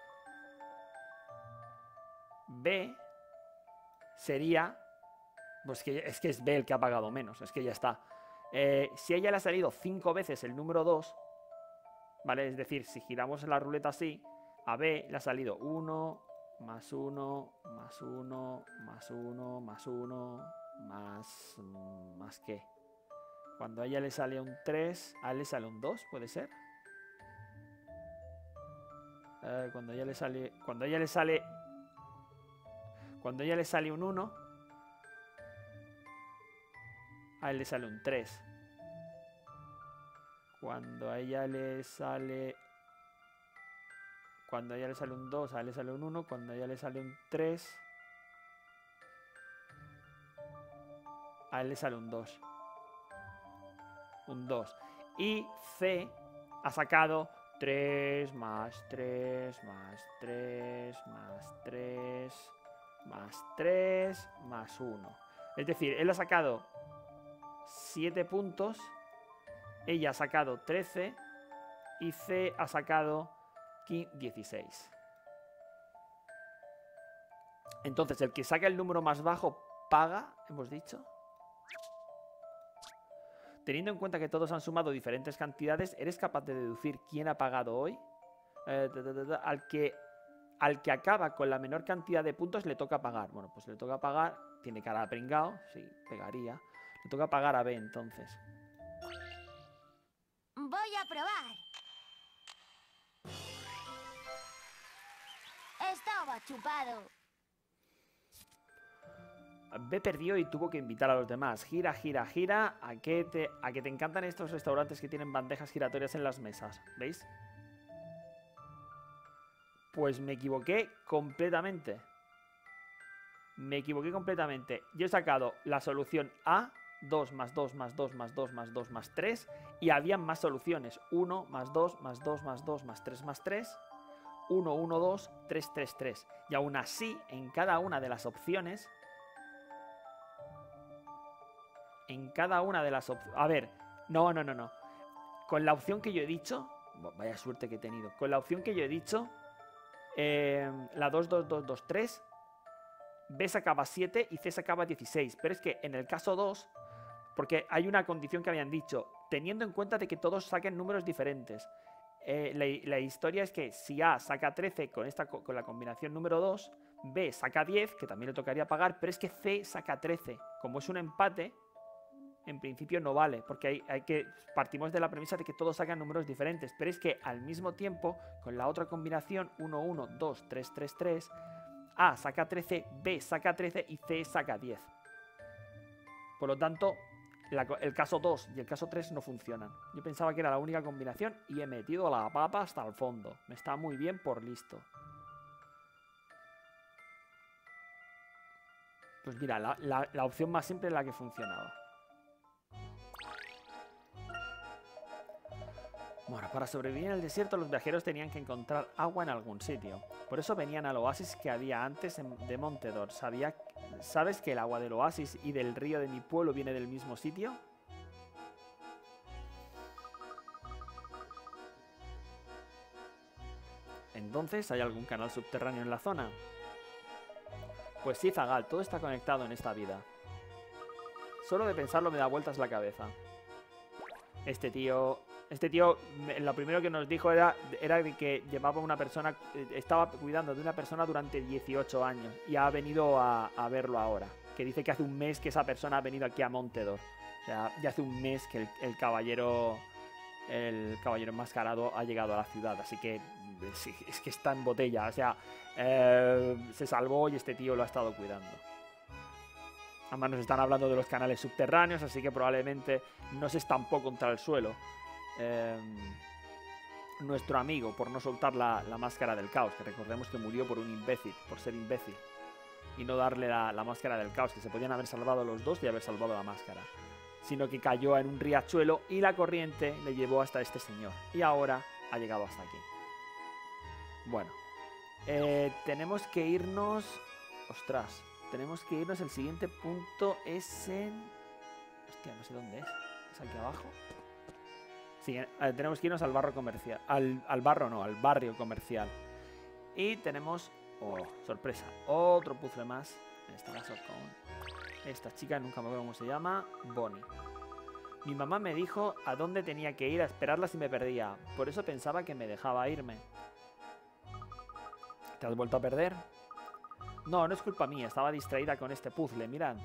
B sería... Pues es que es B el que ha pagado menos, es que ya está. Si a ella le ha salido 5 veces el número 2, ¿vale? Es decir, si giramos la ruleta así, a B le ha salido 1, más 1, más 1, más 1, más 1, más... ¿Más qué? Cuando a ella le sale un 3, a él le sale un 2, ¿puede ser? Cuando a ella le sale... Cuando a ella le sale un 1, a él le sale un 3. Cuando a ella le sale un 2, a él le sale un 1. Cuando a ella le sale un 3, a él le sale un 2. un 2. Y C ha sacado 3 más 3 más 3 más 3 más 3 más 1. Es decir, él ha sacado 7 puntos, ella ha sacado 13 y C ha sacado 16. Entonces, el que saca el número más bajo paga, hemos dicho. Teniendo en cuenta que todos han sumado diferentes cantidades, ¿eres capaz de deducir quién ha pagado hoy? Al que acaba con la menor cantidad de puntos le toca pagar. Bueno, pues le toca pagar. Tiene cara de pringao. Sí, pegaría. Le toca pagar a B entonces. Voy a probar. Estaba chupado. B perdió y tuvo que invitar a los demás. Gira, gira, gira. ¿A qué te encantan estos restaurantes que tienen bandejas giratorias en las mesas? ¿Veis? Pues me equivoqué completamente. Me equivoqué completamente. Yo he sacado la solución A, 2 más 2 más 2 más 2 más 2 más 3. Y había más soluciones. 1 más 2 más 2 más 2 más 3 más 3. 1, 1, 2, 3, 3, 3. Y aún así, en cada una de las opciones... A ver, no. Con la opción que yo he dicho... Vaya suerte que he tenido. Con la opción que yo he dicho... la 2, 2, 2, 2, 3... B sacaba 7 y C sacaba 16. Pero es que en el caso 2... Porque hay una condición que habían dicho. Teniendo en cuenta de que todos saquen números diferentes. La historia es que si A saca 13 con la combinación número 2... B saca 10, que también le tocaría pagar. Pero es que C saca 13. Como es un empate... En principio no vale, porque partimos de la premisa de que todos sacan números diferentes, pero es que al mismo tiempo, con la otra combinación 1, 1, 2, 3, 3, 3, A saca 13, B saca 13 y C saca 10. Por lo tanto, el caso 2 y el caso 3 no funcionan. Yo pensaba que era la única combinación y he metido la papa hasta el fondo. Me está muy bien por listo. Pues mira, la opción más simple es la que funcionaba. Bueno, para sobrevivir en el desierto los viajeros tenían que encontrar agua en algún sitio. Por eso venían al oasis que había antes de Montedor. ¿Sabes que el agua del oasis y del río de mi pueblo viene del mismo sitio? Entonces, ¿hay algún canal subterráneo en la zona? Pues sí, Zagal, todo está conectado en esta vida. Solo de pensarlo me da vueltas la cabeza. Este tío, lo primero que nos dijo era de que llevaba una persona, estaba cuidando de una persona durante 18 años y ha venido a verlo ahora. Que dice que hace un mes que esa persona ha venido aquí a Montedor. O sea, ya hace un mes que el caballero enmascarado ha llegado a la ciudad. Así que es que está en botella. O sea, se salvó y este tío lo ha estado cuidando. Además nos están hablando de los canales subterráneos, así que probablemente no se estampó contra el suelo. Nuestro amigo, por no soltar la máscara del caos, que recordemos que murió por ser imbécil. Y no darle la máscara del caos, que se podían haber salvado los dos y haber salvado la máscara. Sino que cayó en un riachuelo y la corriente le llevó hasta este señor. Y ahora ha llegado hasta aquí. Bueno. Tenemos que irnos... Ostras. Tenemos que irnos, el siguiente punto es en... Hostia, no sé dónde es. ¿Es aquí abajo? Sí, tenemos que irnos al barrio comercial. Al barrio comercial. Y tenemos... Oh, sorpresa. Otro puzzle más. En este caso con esta chica, nunca me acuerdo cómo se llama. Bonnie. Mi mamá me dijo a dónde tenía que ir a esperarla si me perdía. Por eso pensaba que me dejaba irme. ¿Te has vuelto a perder? No, no es culpa mía, estaba distraída con este puzzle, mirad.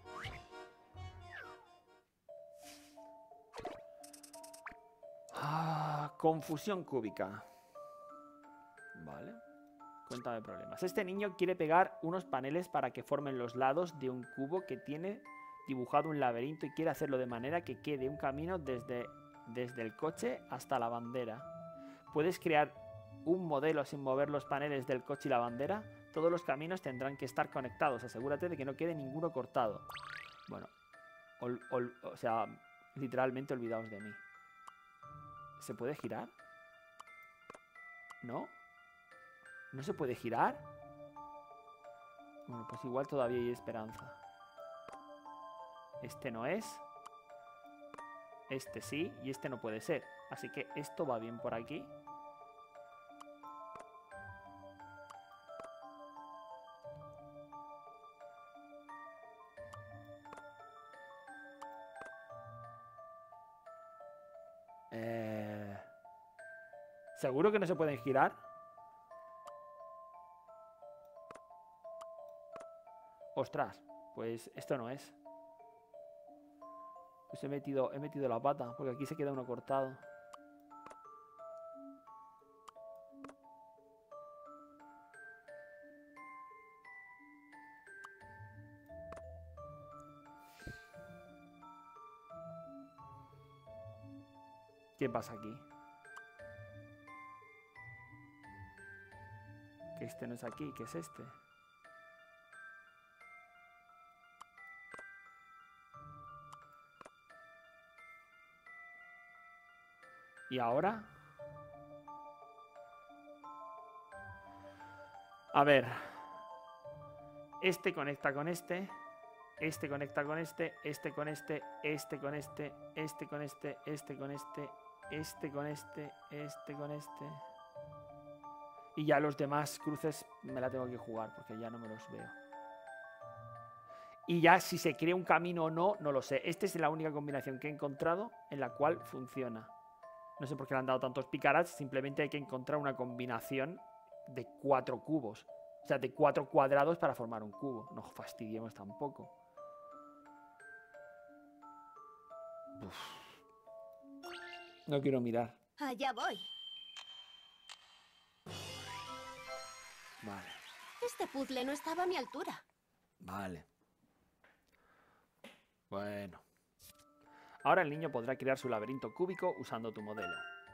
Confusión cúbica. Vale. Cuéntame problemas. Este niño quiere pegar unos paneles para que formen los lados de un cubo que tiene dibujado un laberinto y quiere hacerlo de manera que quede un camino desde el coche hasta la bandera. ¿Puedes crear un modelo sin mover los paneles del coche y la bandera? Todos los caminos tendrán que estar conectados. Asegúrate de que no quede ninguno cortado. Bueno, o sea, Literalmente olvidaos de mí. ¿Se puede girar? ¿No? ¿No se puede girar? Bueno, pues igual todavía hay esperanza. Este no es. Este sí, y este no puede ser. Así que esto va bien por aquí. ¿Seguro que no se pueden girar? Ostras, pues esto no es. Pues he metido la pata, porque aquí se queda uno cortado. ¿Qué pasa aquí? Que este no es aquí, que es este. ¿Y ahora? A ver. Este conecta con este. Este conecta con este. Este con este. Este con este. Este con este. Este con este. Este con este. Este con este. Y ya los demás cruces me la tengo que jugar porque ya no me los veo. Y ya si se crea un camino o no, no lo sé. Esta es la única combinación que he encontrado en la cual funciona. No sé por qué le han dado tantos picarats. Simplemente hay que encontrar una combinación de 4 cubos. O sea, de 4 cuadrados para formar un cubo. No fastidiemos tampoco. Uf. No quiero mirar. Allá voy. Vale. Este puzzle no estaba a mi altura. Vale. Bueno. Ahora el niño podrá crear su laberinto cúbico usando tu modelo.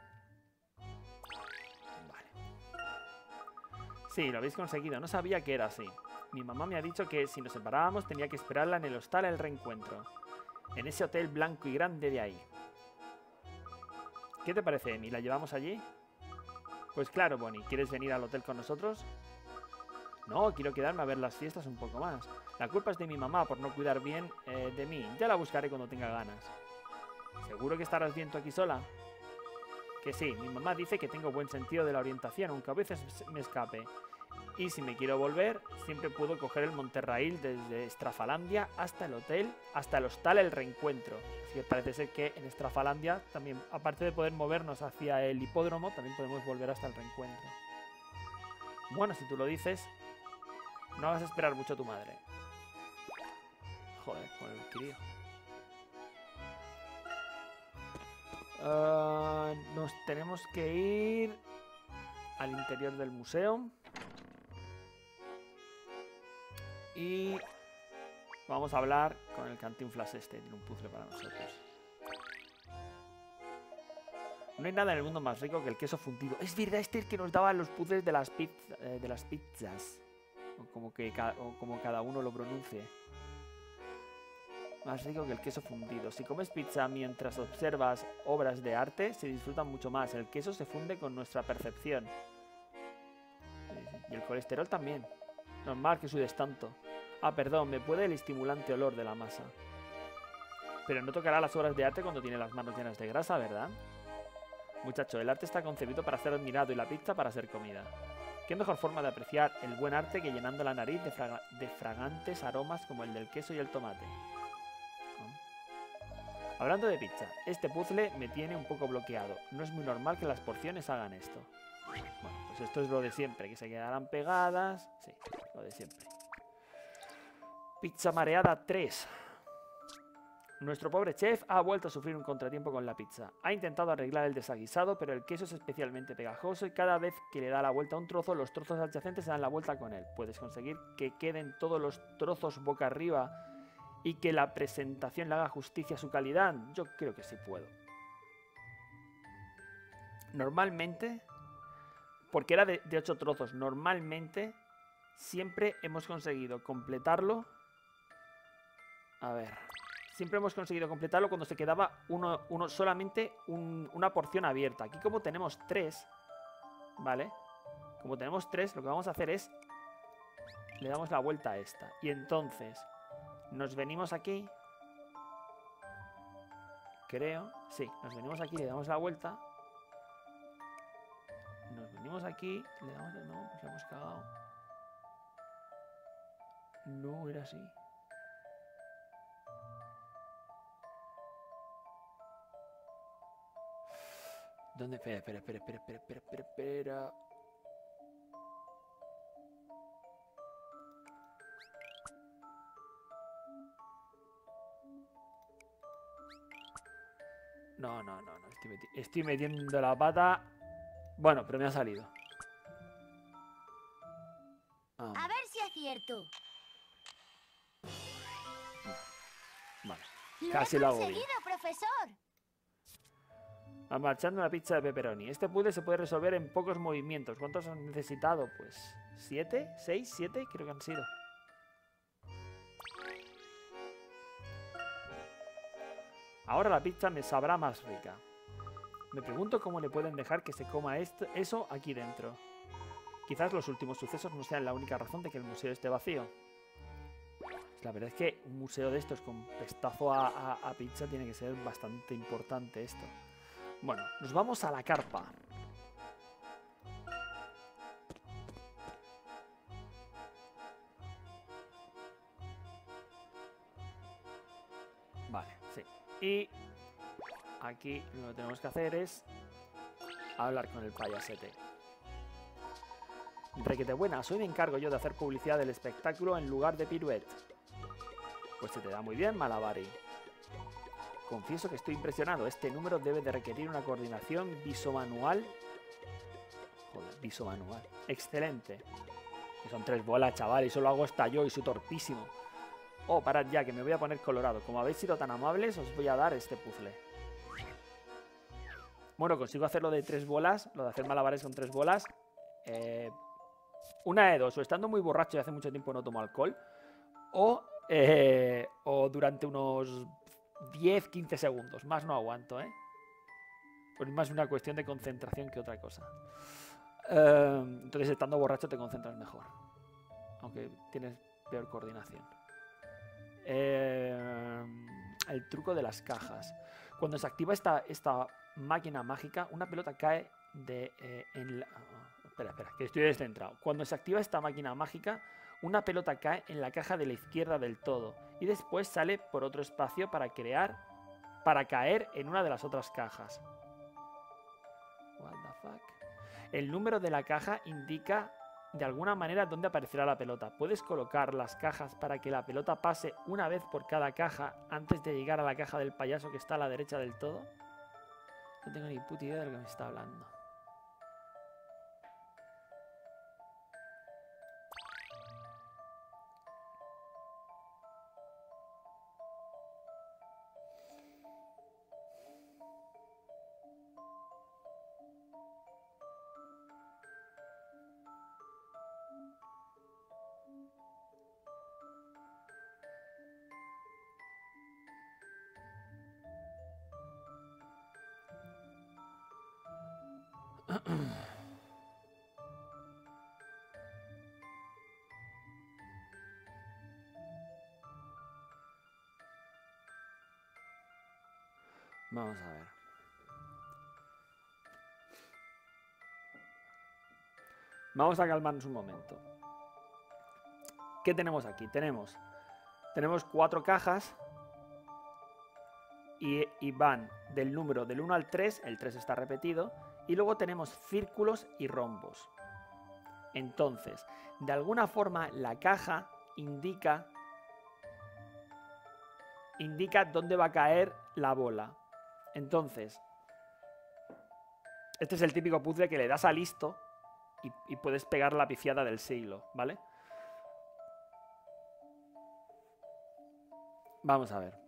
Vale. Sí, lo habéis conseguido. No sabía que era así. Mi mamá me ha dicho que si nos separábamos tenía que esperarla en el hostal El Reencuentro. En ese hotel blanco y grande de ahí. ¿Qué te parece, Emi? ¿La llevamos allí? Pues claro, Bonnie. ¿Quieres venir al hotel con nosotros? No, quiero quedarme a ver las fiestas un poco más. La culpa es de mi mamá por no cuidar bien de mí. Ya la buscaré cuando tenga ganas. ¿Seguro que estarás bien tú aquí sola? Que sí, mi mamá dice que tengo buen sentido de la orientación, aunque a veces me escape. Y si me quiero volver, siempre puedo coger el Monterrail desde Estrafalandia hasta el hotel, hasta el hostal El Reencuentro. Así que parece ser que en Estrafalandia también, aparte de poder movernos hacia el hipódromo, también podemos volver hasta el Reencuentro. Bueno, si tú lo dices, no hagas esperar mucho a tu madre. Joder, con el crío. Nos tenemos que ir al interior del museo. Y vamos a hablar con el Cantinflas este. Tiene un puzzle para nosotros. No hay nada en el mundo más rico que el queso fundido. Es verdad, este es el que nos daba los puzzles de las pizzas. O como cada uno lo pronuncie. Más rico que el queso fundido. Si comes pizza mientras observas obras de arte, se disfrutan mucho más. El queso se funde con nuestra percepción. Y el colesterol también. Normal que sudes tanto. Ah, perdón, me puede el estimulante olor de la masa. Pero no tocará las obras de arte cuando tiene las manos llenas de grasa, ¿verdad? Muchacho, el arte está concebido para ser admirado y la pizza para ser comida. ¿Qué mejor forma de apreciar el buen arte que llenando la nariz de fragantes aromas como el del queso y el tomate? Hablando de pizza, este puzzle me tiene un poco bloqueado. No es muy normal que las porciones hagan esto. Bueno, pues esto es lo de siempre, que se quedarán pegadas. Sí, lo de siempre. Pizza mareada 3. Nuestro pobre chef ha vuelto a sufrir un contratiempo con la pizza. Ha intentado arreglar el desaguisado, pero el queso es especialmente pegajoso y cada vez que le da la vuelta a un trozo, los trozos adyacentes se dan la vuelta con él. ¿Puedes conseguir que queden todos los trozos boca arriba y que la presentación le haga justicia a su calidad? Yo creo que sí puedo. Normalmente, porque era de 8 trozos, normalmente siempre hemos conseguido completarlo. A ver, siempre hemos conseguido completarlo cuando se quedaba solamente una porción abierta. Aquí como tenemos 3, ¿vale? Como tenemos 3, lo que vamos a hacer es... Le damos la vuelta a esta. Y entonces nos venimos aquí. Creo. Sí, nos venimos aquí, le damos la vuelta. Nos venimos aquí, le damos... No, pues le hemos cagado. No, era así. ¿Dónde? Espera. No. Estoy metiendo la pata. Bueno, pero me ha salido. A ver si acierto. Vale. ¡Lo Casi he lo hago bien. conseguido, profesor! Marchando una pizza de pepperoni. Este puzzle se puede resolver en pocos movimientos. ¿Cuántos han necesitado? Pues 7, 6, 7 creo que han sido. Ahora la pizza me sabrá más rica. Me pregunto cómo le pueden dejar que se coma eso aquí dentro. Quizás los últimos sucesos no sean la única razón de que el museo esté vacío. La verdad es que un museo de estos con pestazo a pizza tiene que ser bastante importante esto. Bueno, nos vamos a la carpa. Vale, sí. Y aquí lo que tenemos que hacer es hablar con el payasete. Requete buena, hoy me encargo yo de hacer publicidad del espectáculo en lugar de Pirouette. Pues se te da muy bien, Malabari. Confieso que estoy impresionado. Este número debe de requerir una coordinación visomanual. Joder, visomanual. Excelente. Que son 3 bolas, chaval, y solo hago hasta yo y soy torpísimo. Oh, parad ya, que me voy a poner colorado. Como habéis sido tan amables, os voy a dar este puzzle. Bueno, consigo hacerlo de 3 bolas, lo de hacer malabares con 3 bolas. Una de dos, o estando muy borracho y hace mucho tiempo no tomo alcohol, o durante unos 10-15 segundos. Más no aguanto, ¿eh? Pues más una cuestión de concentración que otra cosa. Entonces, estando borracho te concentras mejor. Aunque tienes peor coordinación. El truco de las cajas. Cuando se activa esta máquina mágica, una pelota cae en la... Espera, que estoy descentrado. Cuando se activa esta máquina mágica, una pelota cae en la caja de la izquierda del todo y después sale por otro espacio para caer en una de las otras cajas. What the fuck? El número de la caja indica de alguna manera dónde aparecerá la pelota. Puedes colocar las cajas para que la pelota pase una vez por cada caja antes de llegar a la caja del payaso que está a la derecha del todo. No tengo ni puta idea de lo que me está hablando. Vamos a ver. Vamos a calmarnos un momento. ¿Qué tenemos aquí? Tenemos 4 cajas y van del número del 1 al 3, el 3 está repetido, y luego tenemos círculos y rombos. Entonces, de alguna forma la caja indica dónde va a caer la bola. Entonces, este es el típico puzzle que le das a listo y puedes pegar la pifiada del siglo, ¿vale? Vamos a ver.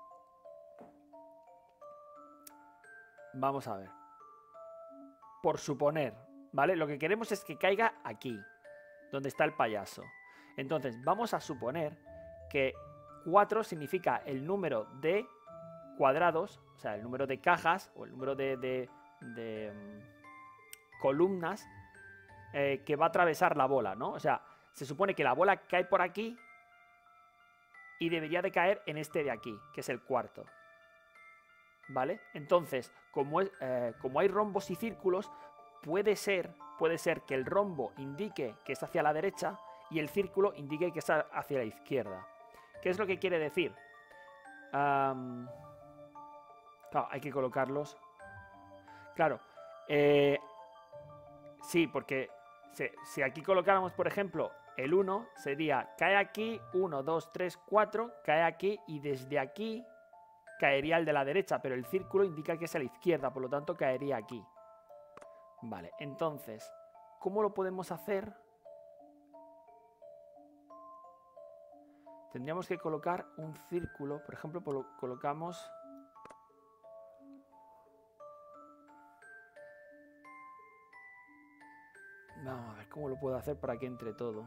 Vamos a ver. Por suponer, ¿vale? Lo que queremos es que caiga aquí, donde está el payaso. Entonces, vamos a suponer que 4 significa el número de cuadrados, o sea, el número de cajas o el número de columnas que va a atravesar la bola, ¿no? O sea, se supone que la bola cae por aquí y debería de caer en este de aquí, que es el cuarto. ¿Vale? Entonces, como hay rombos y círculos, puede ser que el rombo indique que es hacia la derecha y el círculo indique que es hacia la izquierda. ¿Qué es lo que quiere decir? Claro, hay que colocarlos. Claro. Sí, porque si aquí colocáramos, por ejemplo, el 1, sería cae aquí, 1, 2, 3, 4, cae aquí y desde aquí caería el de la derecha, pero el círculo indica que es a la izquierda, por lo tanto caería aquí. Vale, entonces, ¿cómo lo podemos hacer? Tendríamos que colocar un círculo, por ejemplo, colocamos... Vamos a ver cómo lo puedo hacer para que entre todo.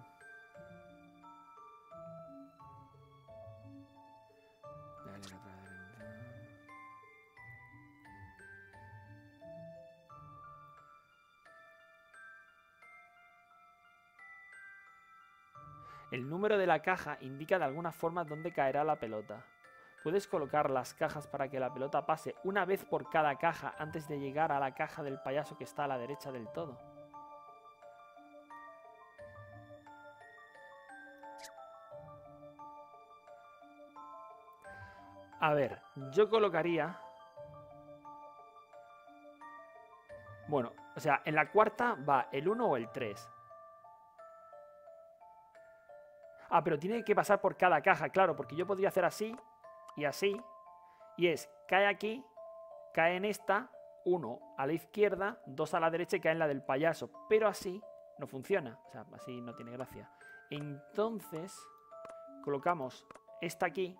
El número de la caja indica de alguna forma dónde caerá la pelota. Puedes colocar las cajas para que la pelota pase una vez por cada caja antes de llegar a la caja del payaso que está a la derecha del todo. A ver, yo colocaría... Bueno, o sea, en la cuarta va el 1 o el 3. Ah, pero tiene que pasar por cada caja, claro, porque yo podría hacer así y así. Y es, cae aquí, cae en esta, 1 a la izquierda, 2 a la derecha y cae en la del payaso. Pero así no funciona, o sea, así no tiene gracia. Entonces, colocamos esta aquí.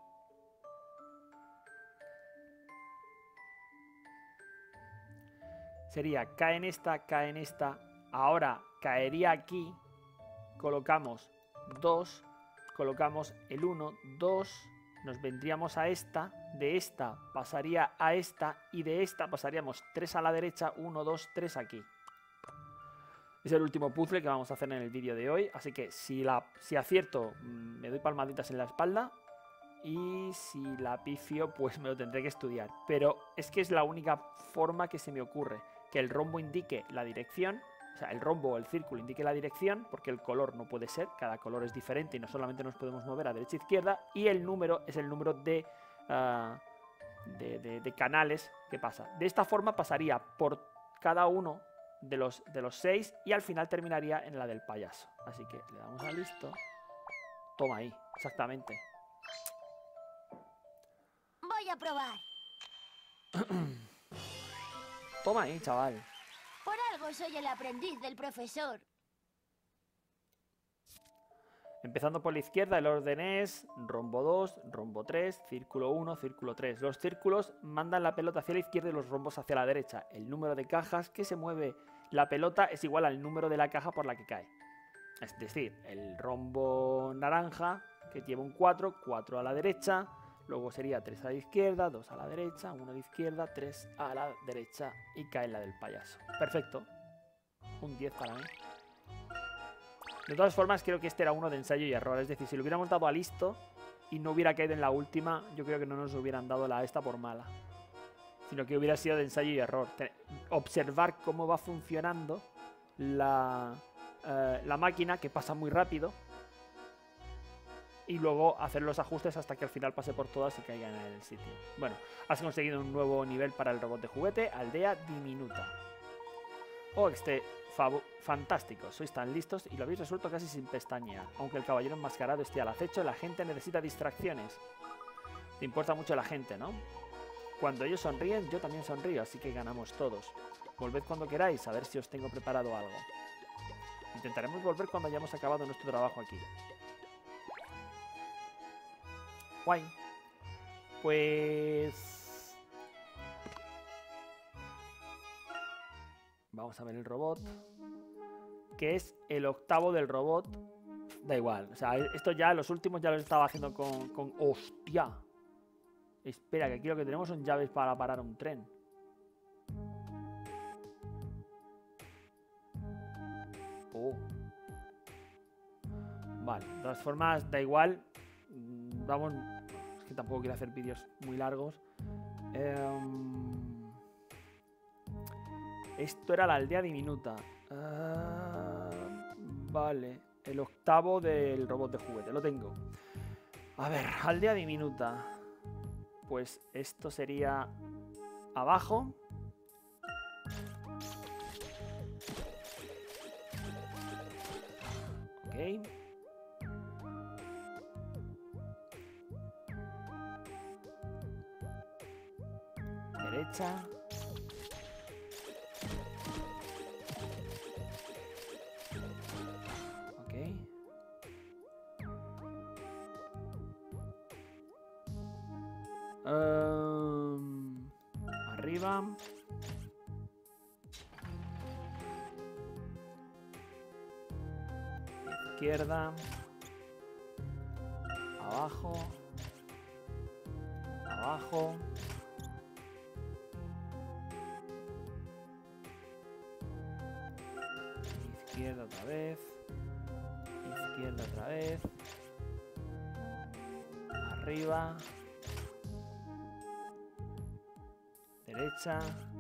Sería, cae en esta, ahora caería aquí, colocamos 2, colocamos el 1, 2, nos vendríamos a esta, de esta pasaría a esta y de esta pasaríamos 3 a la derecha, 1, 2, 3 aquí. Es el último puzzle que vamos a hacer en el vídeo de hoy, así que si acierto me doy palmaditas en la espalda y si la pifio pues me lo tendré que estudiar. Pero es que es la única forma que se me ocurre, que el rombo indique la dirección. O sea, el rombo o el círculo indique la dirección, porque el color no puede ser, cada color es diferente y no solamente nos podemos mover a derecha e izquierda, y el número es el número de canales que pasa. De esta forma pasaría por cada uno de los 6 y al final terminaría en la del payaso. Así que le damos a listo. Toma ahí, exactamente. Voy a probar. Toma ahí, chaval. Por algo soy el aprendiz del profesor. Empezando por la izquierda, el orden es rombo 2, rombo 3, círculo 1, círculo 3. Los círculos mandan la pelota hacia la izquierda y los rombos hacia la derecha. El número de cajas que se mueve la pelota es igual al número de la caja por la que cae. Es decir, el rombo naranja, que lleva un 4, 4 a la derecha, luego sería 3 a la izquierda, 2 a la derecha, 1 a la izquierda, 3 a la derecha y cae en la del payaso. Perfecto. Un 10 para mí. De todas formas, creo que este era uno de ensayo y error. Es decir, si lo hubiéramos dado a listo y no hubiera caído en la última, yo creo que no nos hubieran dado la esta por mala. Sino que hubiera sido de ensayo y error. Observar cómo va funcionando la máquina, que pasa muy rápido. Y luego hacer los ajustes hasta que al final pase por todas y caigan en el sitio. Bueno, has conseguido un nuevo nivel para el robot de juguete, Aldea Diminuta. Oh, fantástico, sois tan listos y lo habéis resuelto casi sin pestañear. Aunque el caballero enmascarado esté al acecho, la gente necesita distracciones. Te importa mucho la gente, ¿no? Cuando ellos sonríen, yo también sonrío, así que ganamos todos. Volved cuando queráis, a ver si os tengo preparado algo. Intentaremos volver cuando hayamos acabado nuestro trabajo aquí. Guay. Pues... vamos a ver el robot. Que es el octavo del robot. Da igual. O sea, esto ya, los últimos ya los estaba haciendo con... ¡Hostia! Espera, que aquí lo que tenemos son llaves para parar un tren. Oh. Vale, de todas formas, da igual. Vamos... Es que tampoco quiero hacer vídeos muy largos. Esto era la aldea diminuta. Vale. El octavo del robot de juguete. Lo tengo. A ver, aldea diminuta. Pues esto sería abajo. Ok. Derecha. Ok. Arriba. Izquierda. Abajo. Abajo. Izquierda otra vez. Izquierda otra vez. Arriba. Derecha.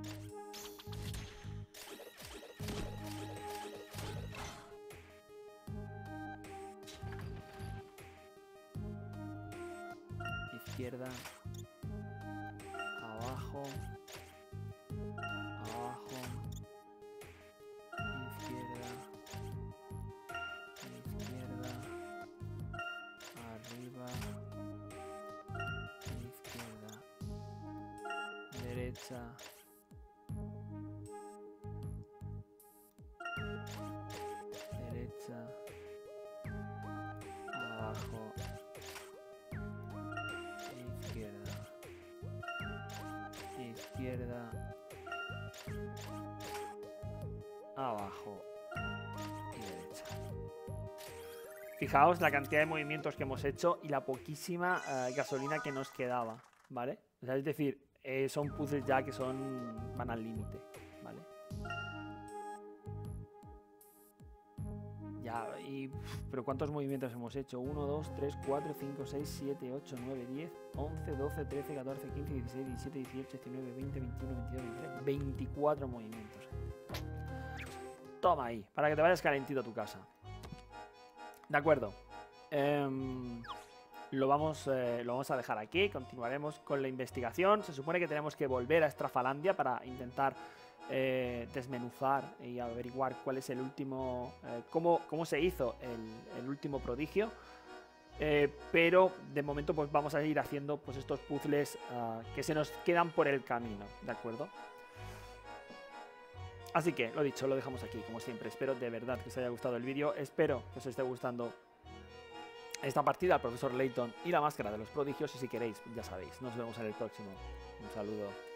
Izquierda. Abajo. Abajo. Izquierda. Izquierda. Arriba. Izquierda. Derecha. Derecha. Abajo. Izquierda. Izquierda. Abajo. Y derecha. Fijaos la cantidad de movimientos que hemos hecho y la poquísima gasolina que nos quedaba, ¿vale? O sea, es decir, son puzzles ya que van al límite, ¿vale? Ya, pero ¿cuántos movimientos hemos hecho? 1, 2, 3, 4, 5, 6, 7, 8, 9, 10, 11, 12, 13, 14, 15, 16, 17, 18, 19, 20, 21, 22, 23, 24 movimientos. Toma ahí, para que te vayas calentito a tu casa. De acuerdo. Lo vamos a dejar aquí. Continuaremos con la investigación. Se supone que tenemos que volver a Estrafalandia para intentar desmenuzar y averiguar cuál es el último... cómo se hizo el último prodigio. Pero de momento pues vamos a ir haciendo pues estos puzzles que se nos quedan por el camino. ¿De acuerdo? Así que, lo dicho, lo dejamos aquí, como siempre. Espero de verdad que os haya gustado el vídeo. Espero que os esté gustando esta partida al profesor Layton y la máscara de los prodigios. Y si queréis, ya sabéis, nos vemos en el próximo. Un saludo.